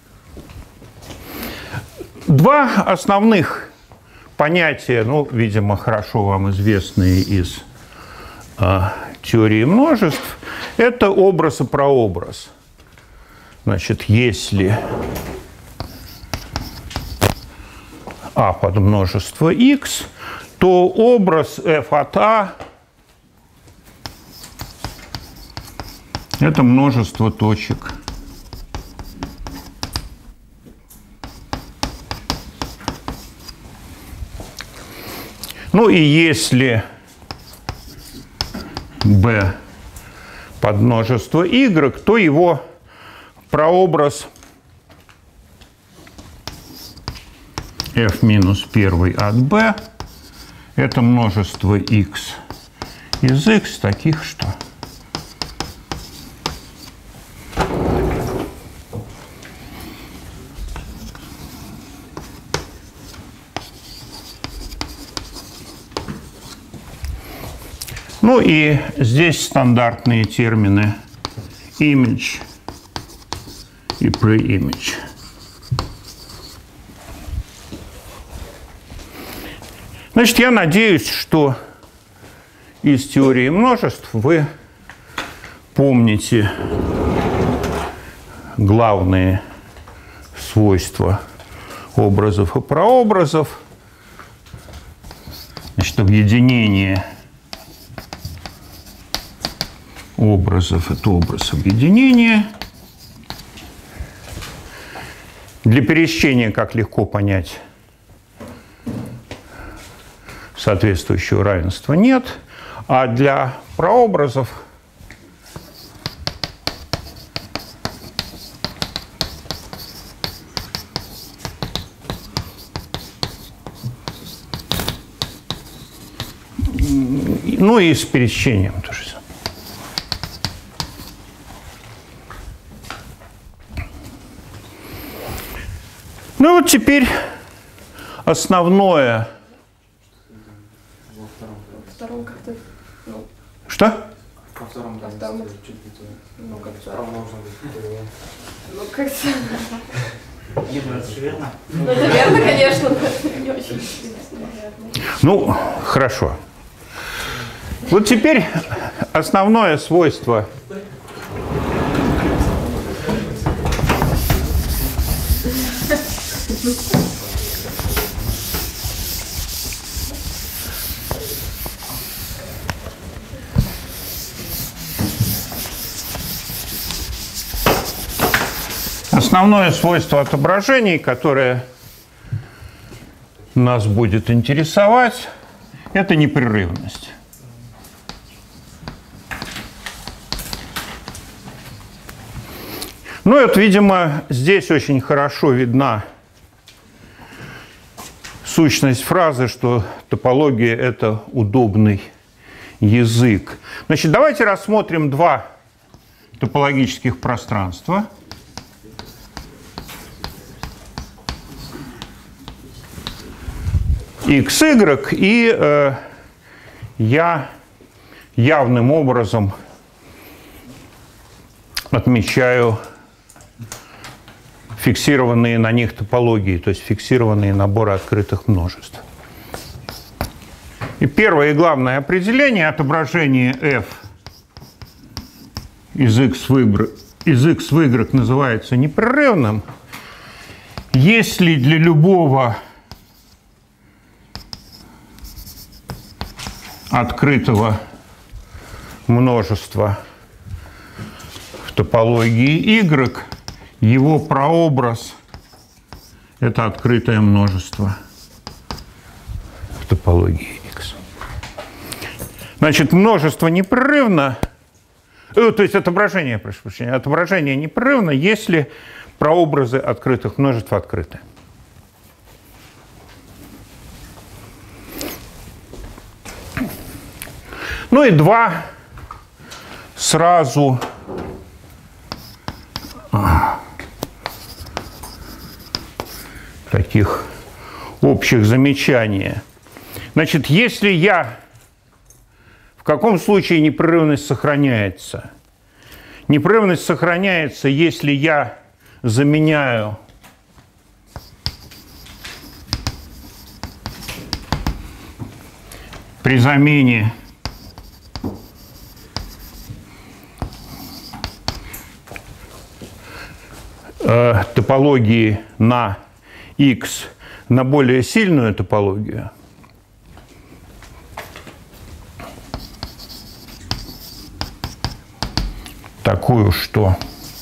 Два основных понятия, ну, видимо, хорошо вам известные из э, теории множеств, это образ и прообраз. Значит, если А под множество x, то образ f от A – это множество точек. Ну и если b под множество y, то его прообраз f минус один от b – это множество x из x таких, что ну и здесь стандартные термины image и pre-image. Значит, я надеюсь, что из теории множеств вы помните главные свойства образов и прообразов. Значит, объединение образов – это образ объединения. Для пересечения, как легко понять, соответствующего равенства нет. А для прообразов ну и с пересечением тоже. Ну вот теперь основное.
Во втором как-то, ну,
Что?
Во втором,
Во
да,
втором.
чуть не
ну как-то,
Справа должно быть.
ну как-то,
Дима, это же верно?
ну это верно, конечно, но это не очень интересно, наверное.
Ну, хорошо. Вот теперь основное свойство Основное свойство отображений, которое нас будет интересовать, это непрерывность. Ну и вот, видимо, здесь очень хорошо видна сущность фразы, что топология – это удобный язык. Значит, давайте рассмотрим два топологических пространства. X, Y, и э, я явным образом отмечаю фиксированные на них топологии, то есть фиксированные наборы открытых множеств. И первое и главное определение отображения f из x в y, из x в y называется непрерывным, если для любого открытого множества в топологии y его прообраз – это открытое множество в топологии x. Значит, множество непрерывно, э, то есть отображение, прошу прощения, отображение непрерывно, если прообразы открытых множеств открыты. Ну и два сразу таких общих замечания. Значит, если я... В каком случае непрерывность сохраняется? Непрерывность сохраняется, если я заменяю при замене э, топологии на x на более сильную топологию, такую, что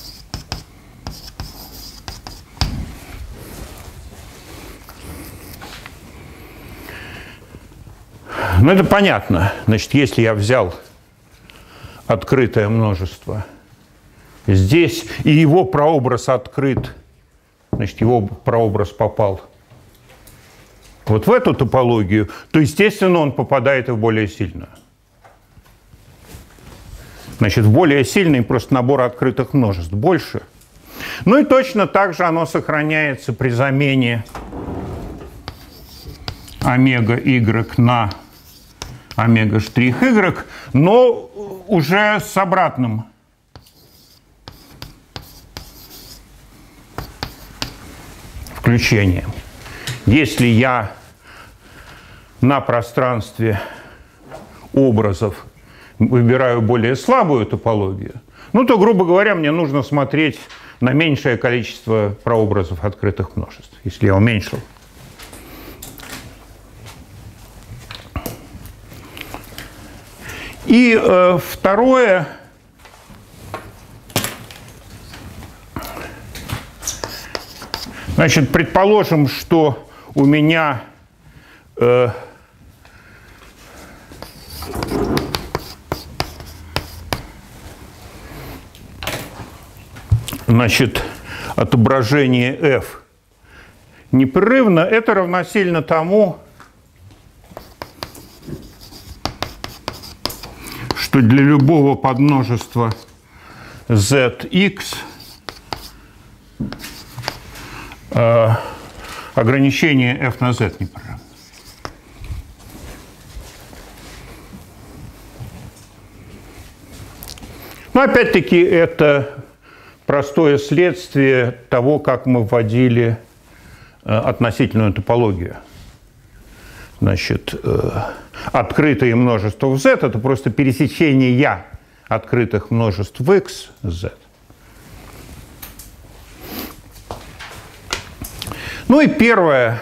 ну это понятно. Значит, если я взял открытое множество здесь, и его прообраз открыт, значит, его прообраз попал вот в эту топологию, то, естественно, он попадает и в более сильную. Значит, в более сильный просто набор открытых множеств больше. Ну и точно так же оно сохраняется при замене омега y на омега штрих y, но уже с обратным включением. Если я на пространстве образов выбираю более слабую топологию, ну то, грубо говоря, мне нужно смотреть на меньшее количество прообразов открытых множеств, если я уменьшил. И э, второе, значит, предположим, что у меня э, значит, отображение f непрерывно, это равносильно тому, что для любого подмножества zx э, ограничение f на z непрерывно. Но опять-таки это простое следствие того, как мы вводили э, относительную топологию. Значит, э, открытые множества в z – это просто пересечение открытых множеств в x с z. Ну и первое.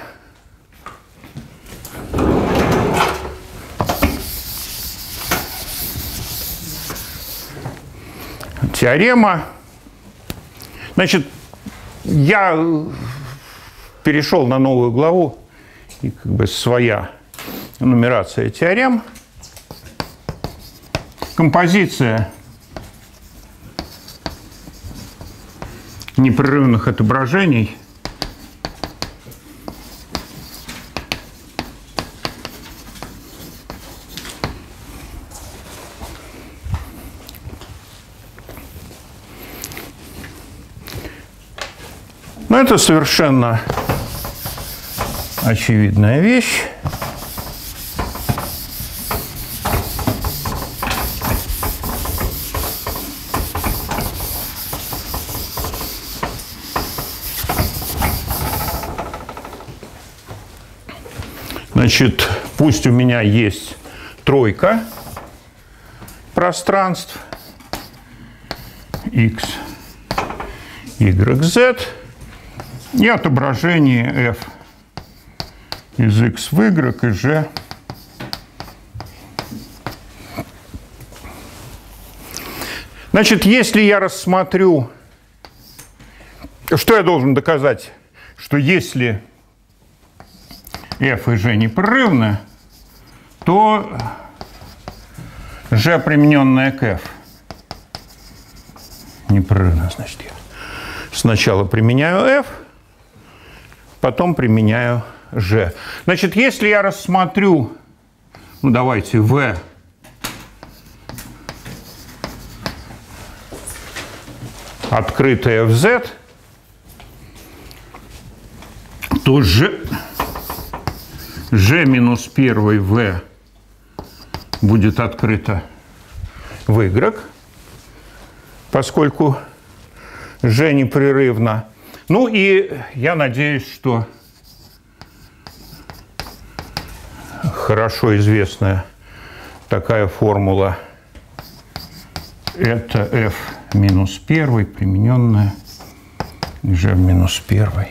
Теорема. Значит, я перешел на новую главу, и как бы своя нумерация теорем. Композиция непрерывных отображений Но это совершенно очевидная вещь. Значит, пусть у меня есть тройка пространств x, y, z и отображение f из x в y и g. Значит, если я рассмотрю, что я должен доказать, что если f и g непрерывны, то g, примененное к f, непрерывно. Значит, я сначала применяю f, потом применяю g. Значит, если я рассмотрю, ну давайте, v открытое в z, то g, g минус первый v будет открыто в y, поскольку g непрерывно. Ну и я надеюсь, что хорошо известная такая формула – это f минус первый, примененная g в минус первый.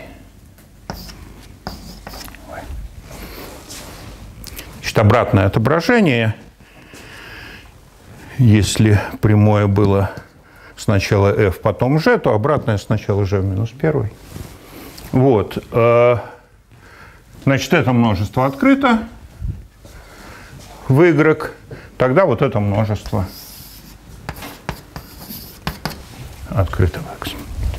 Значит, обратное отображение, если прямое было сначала f, потом g, то обратное сначала g в минус первый. Вот. Значит, это множество открыто в y, тогда вот это множество открыто в x.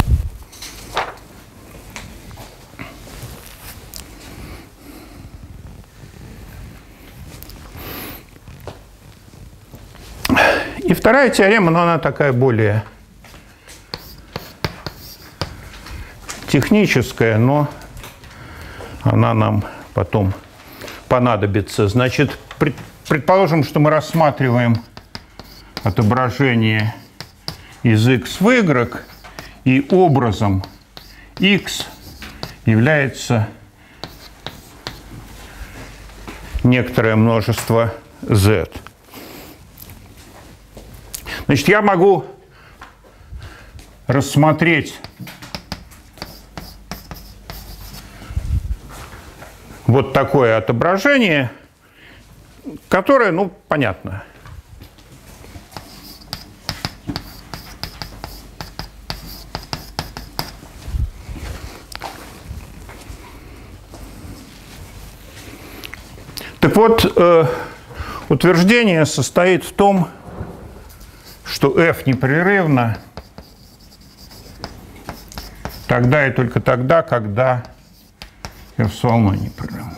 И вторая теорема, но она такая более техническая, но она нам потом понадобится. Значит, предположим, что мы рассматриваем отображение из x в y, и образом x является некоторое множество z. Значит, я могу рассмотреть вот такое отображение, которое, ну, понятно. Так вот, э, утверждение состоит в том, что f непрерывно тогда и только тогда, когда f с волной непрерывно.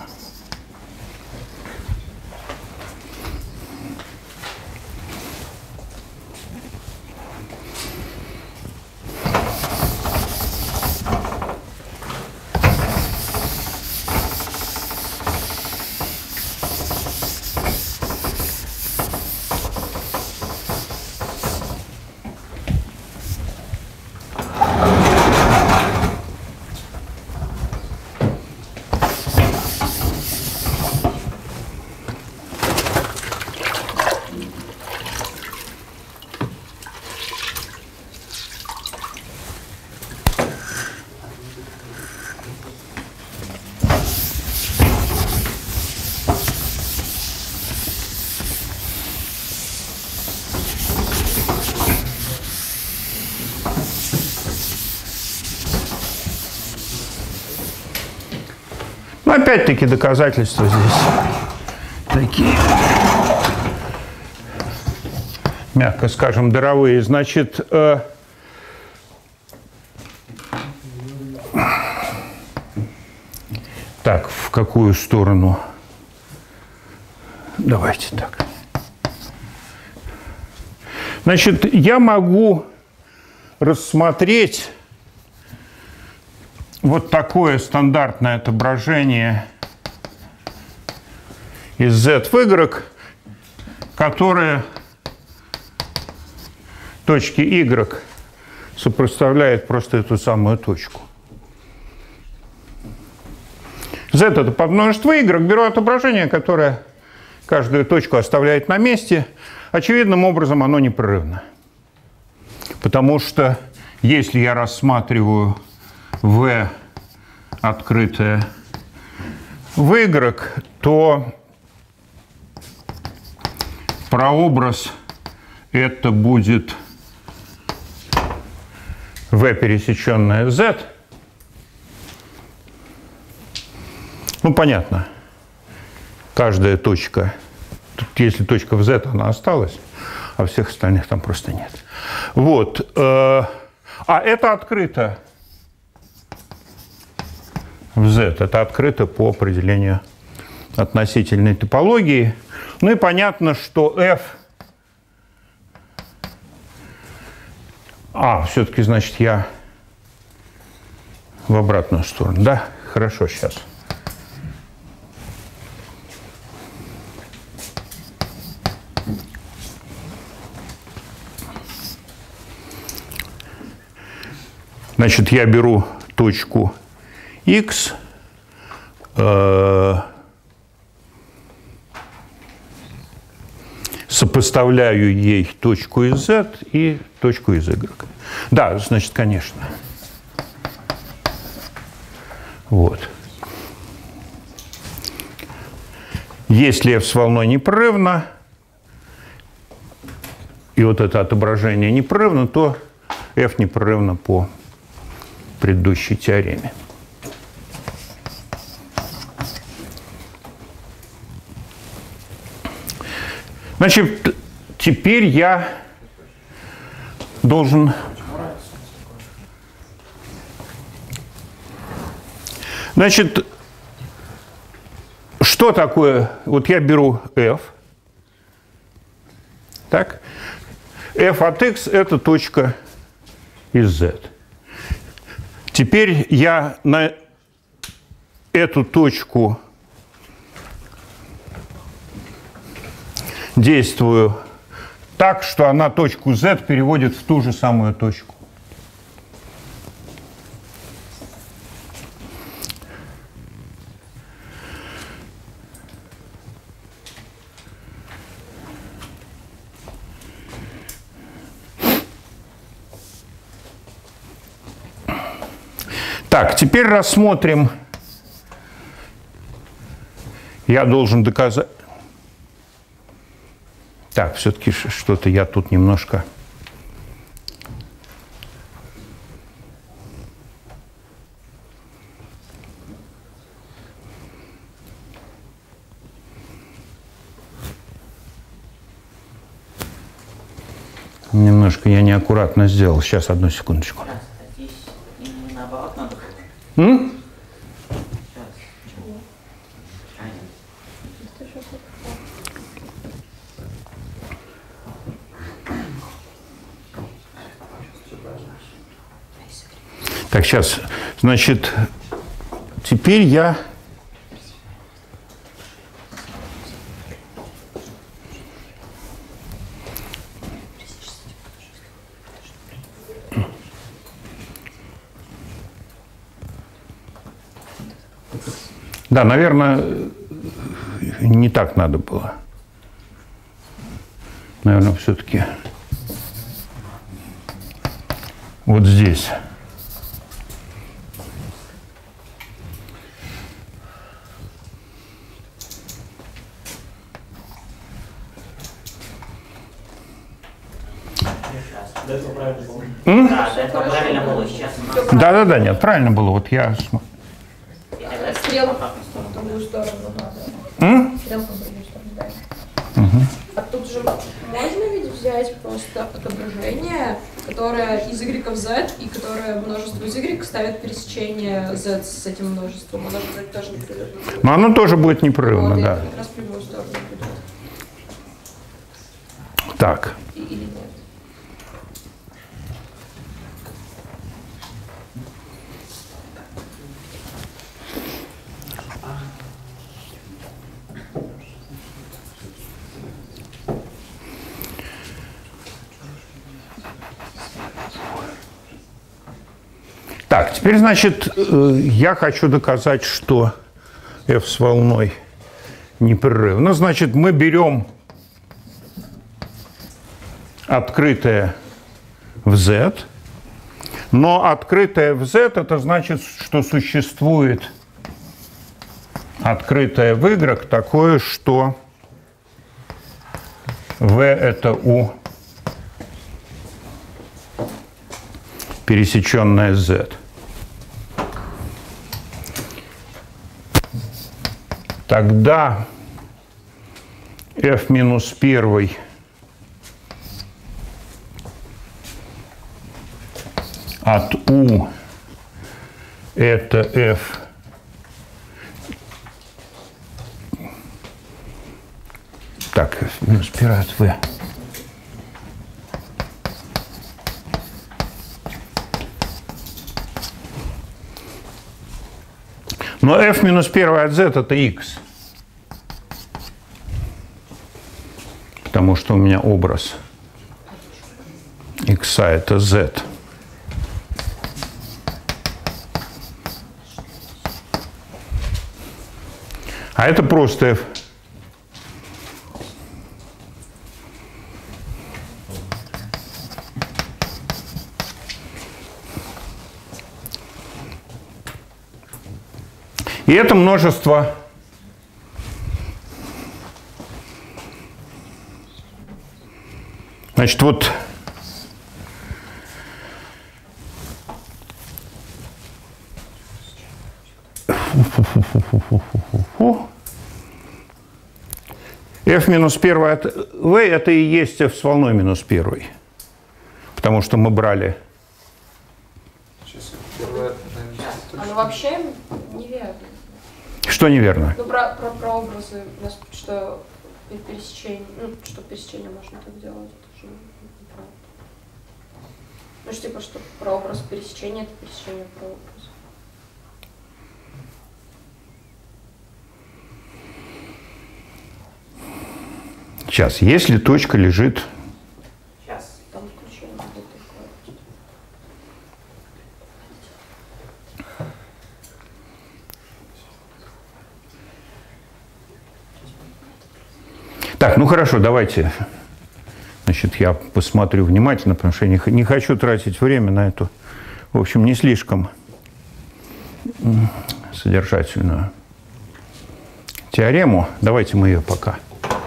Опять-таки доказательства здесь такие, мягко скажем, даровые. Значит, э, так, в какую сторону? Давайте так. Значит, я могу рассмотреть вот такое стандартное отображение из z в y, которое точке y сопоставляет просто эту самую точку. Z – это подмножество y. Беру отображение, которое каждую точку оставляет на месте. Очевидным образом оно непрерывно. Потому что если я рассматриваю v открытое в y, то прообраз это будет v пересеченное z. Ну, понятно. Каждая точка, если точка в z, она осталась, а всех остальных там просто нет. Вот. А это открыто в z. Это открыто по определению относительной топологии. Ну и понятно, что f... А, все-таки, значит, я в обратную сторону. Да, хорошо, сейчас. Значит, я беру точку x, э, сопоставляю ей точку из z и точку из y. Да, значит, конечно. Вот. Если f с волной непрерывно, и вот это отображение непрерывно, то f непрерывно по предыдущей теореме. Значит, теперь я должен... Значит, что такое... Вот я беру f. Так? F от x – это точка из z. Теперь я на эту точку действую так, что она точку z переводит в ту же самую точку. Так, теперь рассмотрим. Я должен доказать. Так, все-таки что-то я тут немножко... Немножко я неаккуратно сделал. Сейчас, одну секундочку.
Сейчас, а здесь не наоборот надо.
М?
Сейчас. А,
Так, сейчас, значит, теперь я... Да, наверное, не так надо было. Наверное, все-таки вот здесь.
Да, до этого правильно было. Сейчас у нас...
Да-да-да, нет, правильно было. Вот я...
И тогда
Стрелку
обратную сторону.
в другую сторону надо.
М?
Стрелку в другую сторону, да.
Угу.
А тут же можно ведь взять просто отображение, которое из y в z, и которое множество из y ставит пересечение z с этим множеством. Оно же вроде тоже непрерывно.
Но оно тоже будет непрерывно,
Вот, и
да.
это как раз в прямую сторону будет.
Так.
И- Или нет?
Так, теперь, значит, э, я хочу доказать, что f с волной непрерывно. Значит, мы берем открытое в z, но открытое в z это значит, что существует открытое в y такое, что v это u пересеченное z. Тогда f минус первый от u это f так, f минус первый от v. Но f минус первый от z это x. Потому что у меня образ x это z. А это просто f. И это множество значит, вот f минус первый от v это и есть f с волной минус первый. Потому что мы брали.
Сейчас первое, наверное,
Оно вообще неверно.
Что неверно?
Ну, про, про, про образы, у нас, что пе- пересечение, ну, что пересечение можно так делать, это же неправда. Ну, что, типа, что прообраз пересечения, это пересечение прообраза.
Сейчас, если точка лежит.
Сейчас.
Там включение будет такое.
Так, ну хорошо, давайте. Значит, я посмотрю внимательно, потому что я не, х- не хочу тратить время на эту, в общем, не слишком м, содержательную теорему. Давайте мы ее пока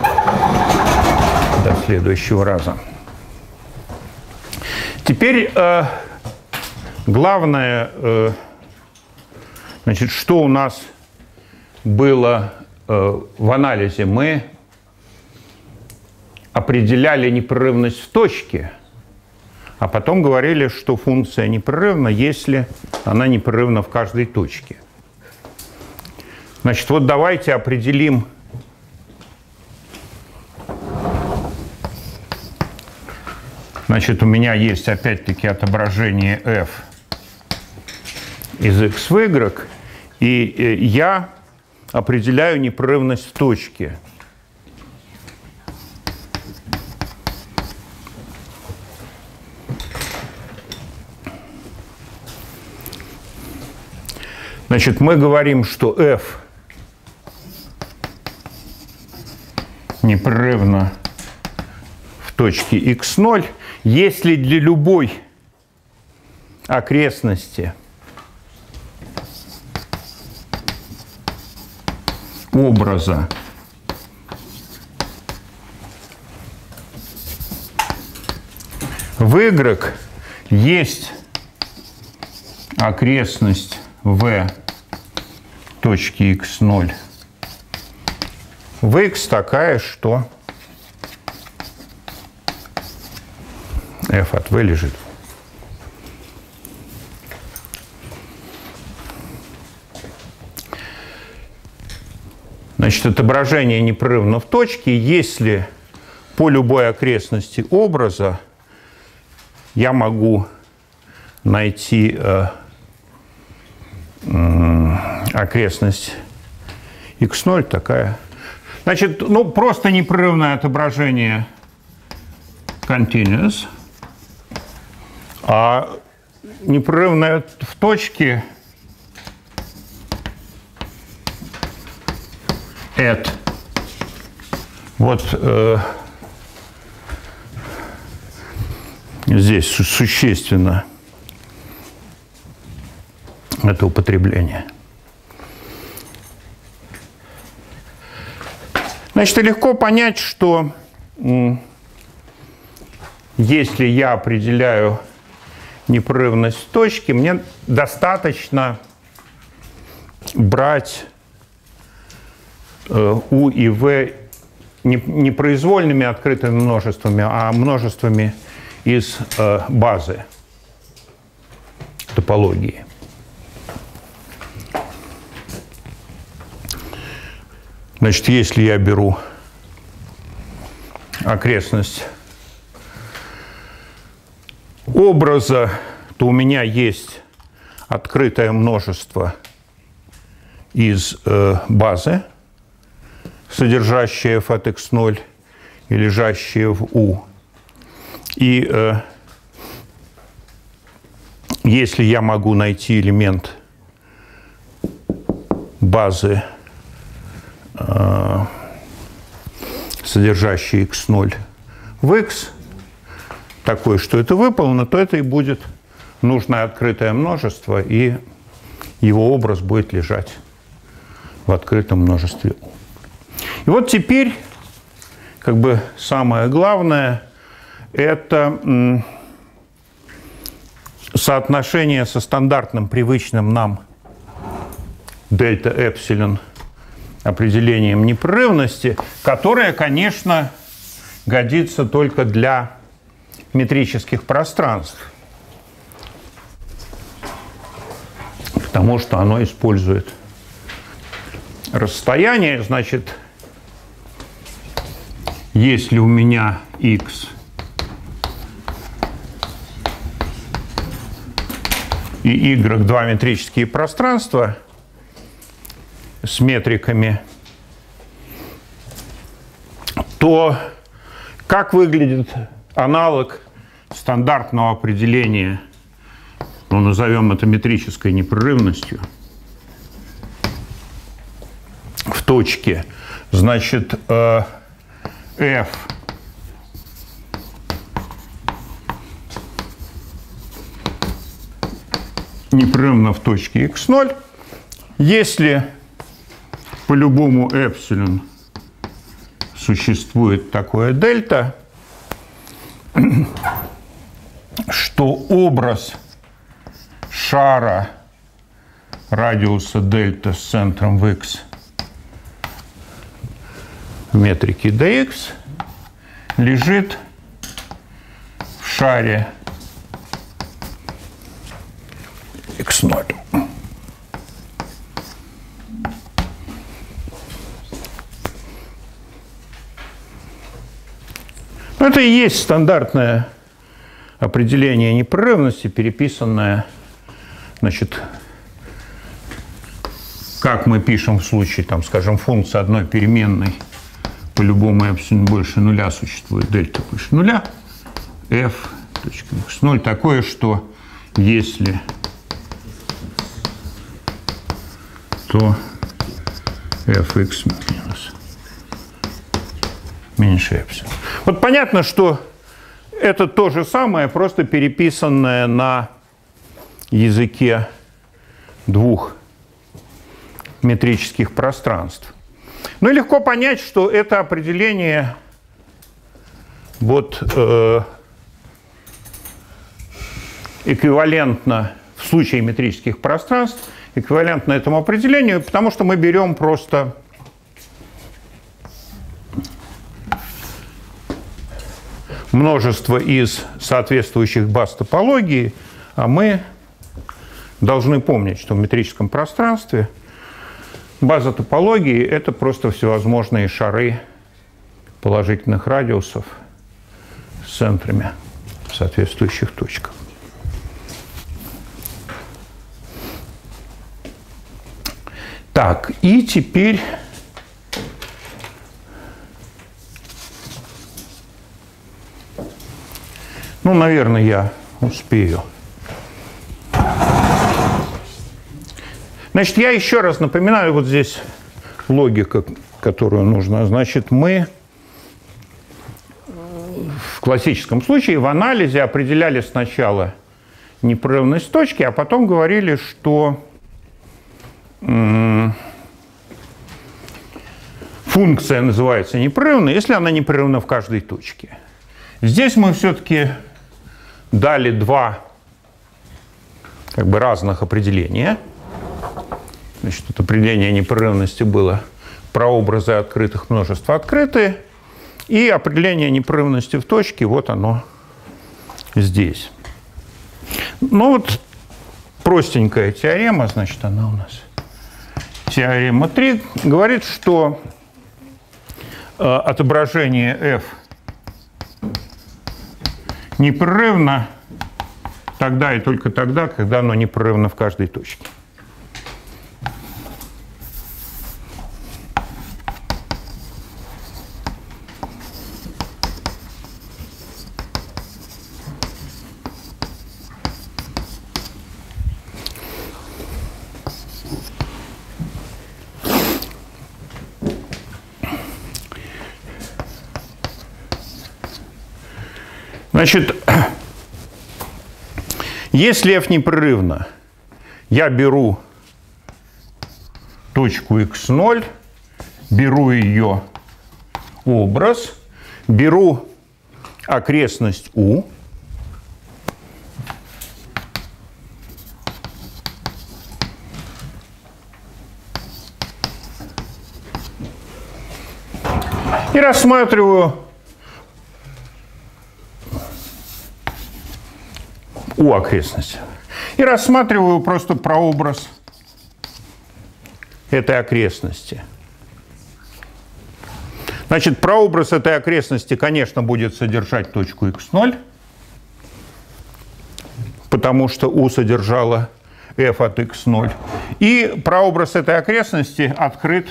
до следующего раза. Теперь э, главное, э, значит, что у нас было э, в анализе. Мы определяли непрерывность в точке, А потом говорили, что функция непрерывна, если она непрерывна в каждой точке. Значит, вот давайте определим Значит, у меня есть опять-таки отображение f из x в y, и я определяю непрерывность в точке. Значит, мы говорим, что f непрерывно в точке икс ноль, если для любой окрестности образа в y есть окрестность v точки икс ноль в x такая, что f от v лежит. Значит, отображение непрерывно в точке, если по любой окрестности образа я могу найти э, э, окрестность икс ноль такая. Значит, ну, просто непрерывное отображение continuous, а непрерывное в точке at. Вот э, здесь существенно это употребление. Значит, легко понять, что если я определяю непрерывность точки, мне достаточно брать э, u и v не, не произвольными открытыми множествами, а множествами из э, базы топологии. Значит, если я беру окрестность образа, то у меня есть открытое множество из э, базы, содержащее f от икс ноль и лежащее в u. И э, если я могу найти элемент базы, э, содержащий икс ноль в x, такое, что это выполнено, то это и будет нужное открытое множество, и его образ будет лежать в открытом множестве U. И вот теперь, как бы самое главное, это соотношение со стандартным, привычным нам дельта эпсилон определением непрерывности, которое, конечно, годится только для метрических пространств, потому что оно использует расстояние. Значит, если у меня x и y два метрические пространства с метриками, то как выглядит аналог стандартного определения, ну, назовем это метрической непрерывностью, в точке? Значит, э, f непрерывно в точке икс ноль, если по любому эпсилон существует такое дельта, что образ шара радиуса дельта с центром в x в метрике dx лежит в шаре икс ноль. Это и есть стандартное определение непрерывности, переписанное, значит, как мы пишем в случае, там, скажем, функции одной переменной, по-любому эпсилон больше нуля существует, дельта больше нуля, f точка икс ноль такое, что если, то fx минус меньше эпсилон. Вот понятно, что это то же самое, просто переписанное на языке двух метрических пространств. Ну и легко понять, что это определение вот, э, эквивалентно в случае метрических пространств, эквивалентно этому определению, потому что мы берем просто множество из соответствующих баз топологии, а мы должны помнить, что в метрическом пространстве база топологии – это просто всевозможные шары положительных радиусов с центрами в соответствующих точках. Так, и теперь ну, наверное, я успею. Значит, я еще раз напоминаю, вот здесь логика, которую нужно. Значит, мы в классическом случае в анализе определяли сначала непрерывность точки, а потом говорили, что функция называется непрерывной, если она непрерывна в каждой точке. Здесь мы все-таки дали два как бы разных определения. Значит, это определение непрерывности было прообразы открытых, множества открытые. И определение непрерывности в точке, вот оно здесь. Ну вот простенькая теорема, значит, она у нас теорема три, говорит, что э, отображение f непрерывно тогда и только тогда, когда оно непрерывно в каждой точке. Значит, если f непрерывно, я беру точку икс ноль, беру ее образ, беру окрестность U, и рассматриваю у окрестности. И рассматриваю просто прообраз этой окрестности. Значит, прообраз этой окрестности, конечно, будет содержать точку икс ноль, потому что U содержала f от икс ноль. И прообраз этой окрестности открыт,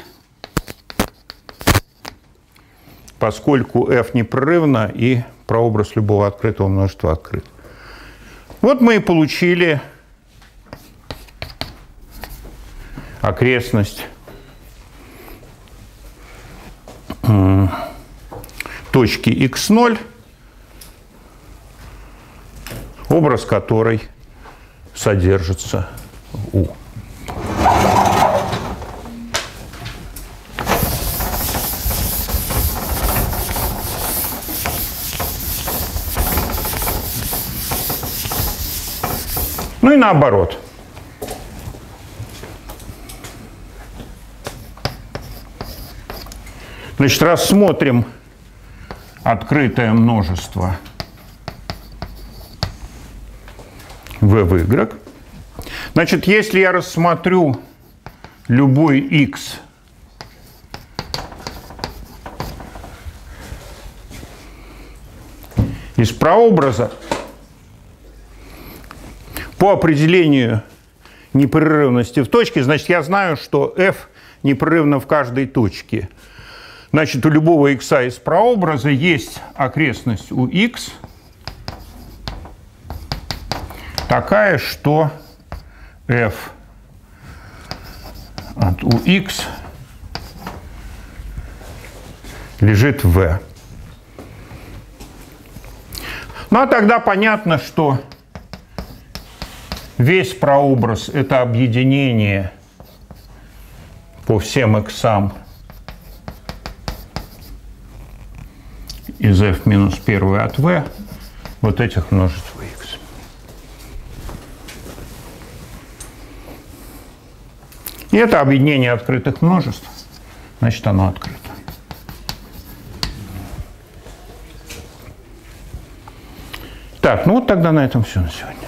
поскольку f непрерывно, и прообраз любого открытого множества открыт. Вот мы и получили окрестность точки икс ноль, образ которой содержится в U. Ну и наоборот. Значит, рассмотрим открытое множество v в y. Значит, если я рассмотрю любой x из прообраза по определению непрерывности в точке, значит, я знаю, что f непрерывно в каждой точке. Значит, у любого x из прообраза есть окрестность у x такая, что f от у x лежит в v. Ну, а тогда понятно, что весь прообраз – это объединение по всем иксам из f минус один от v вот этих множеств x. И это объединение открытых множеств, значит, оно открыто. Так, ну вот тогда на этом все на сегодня.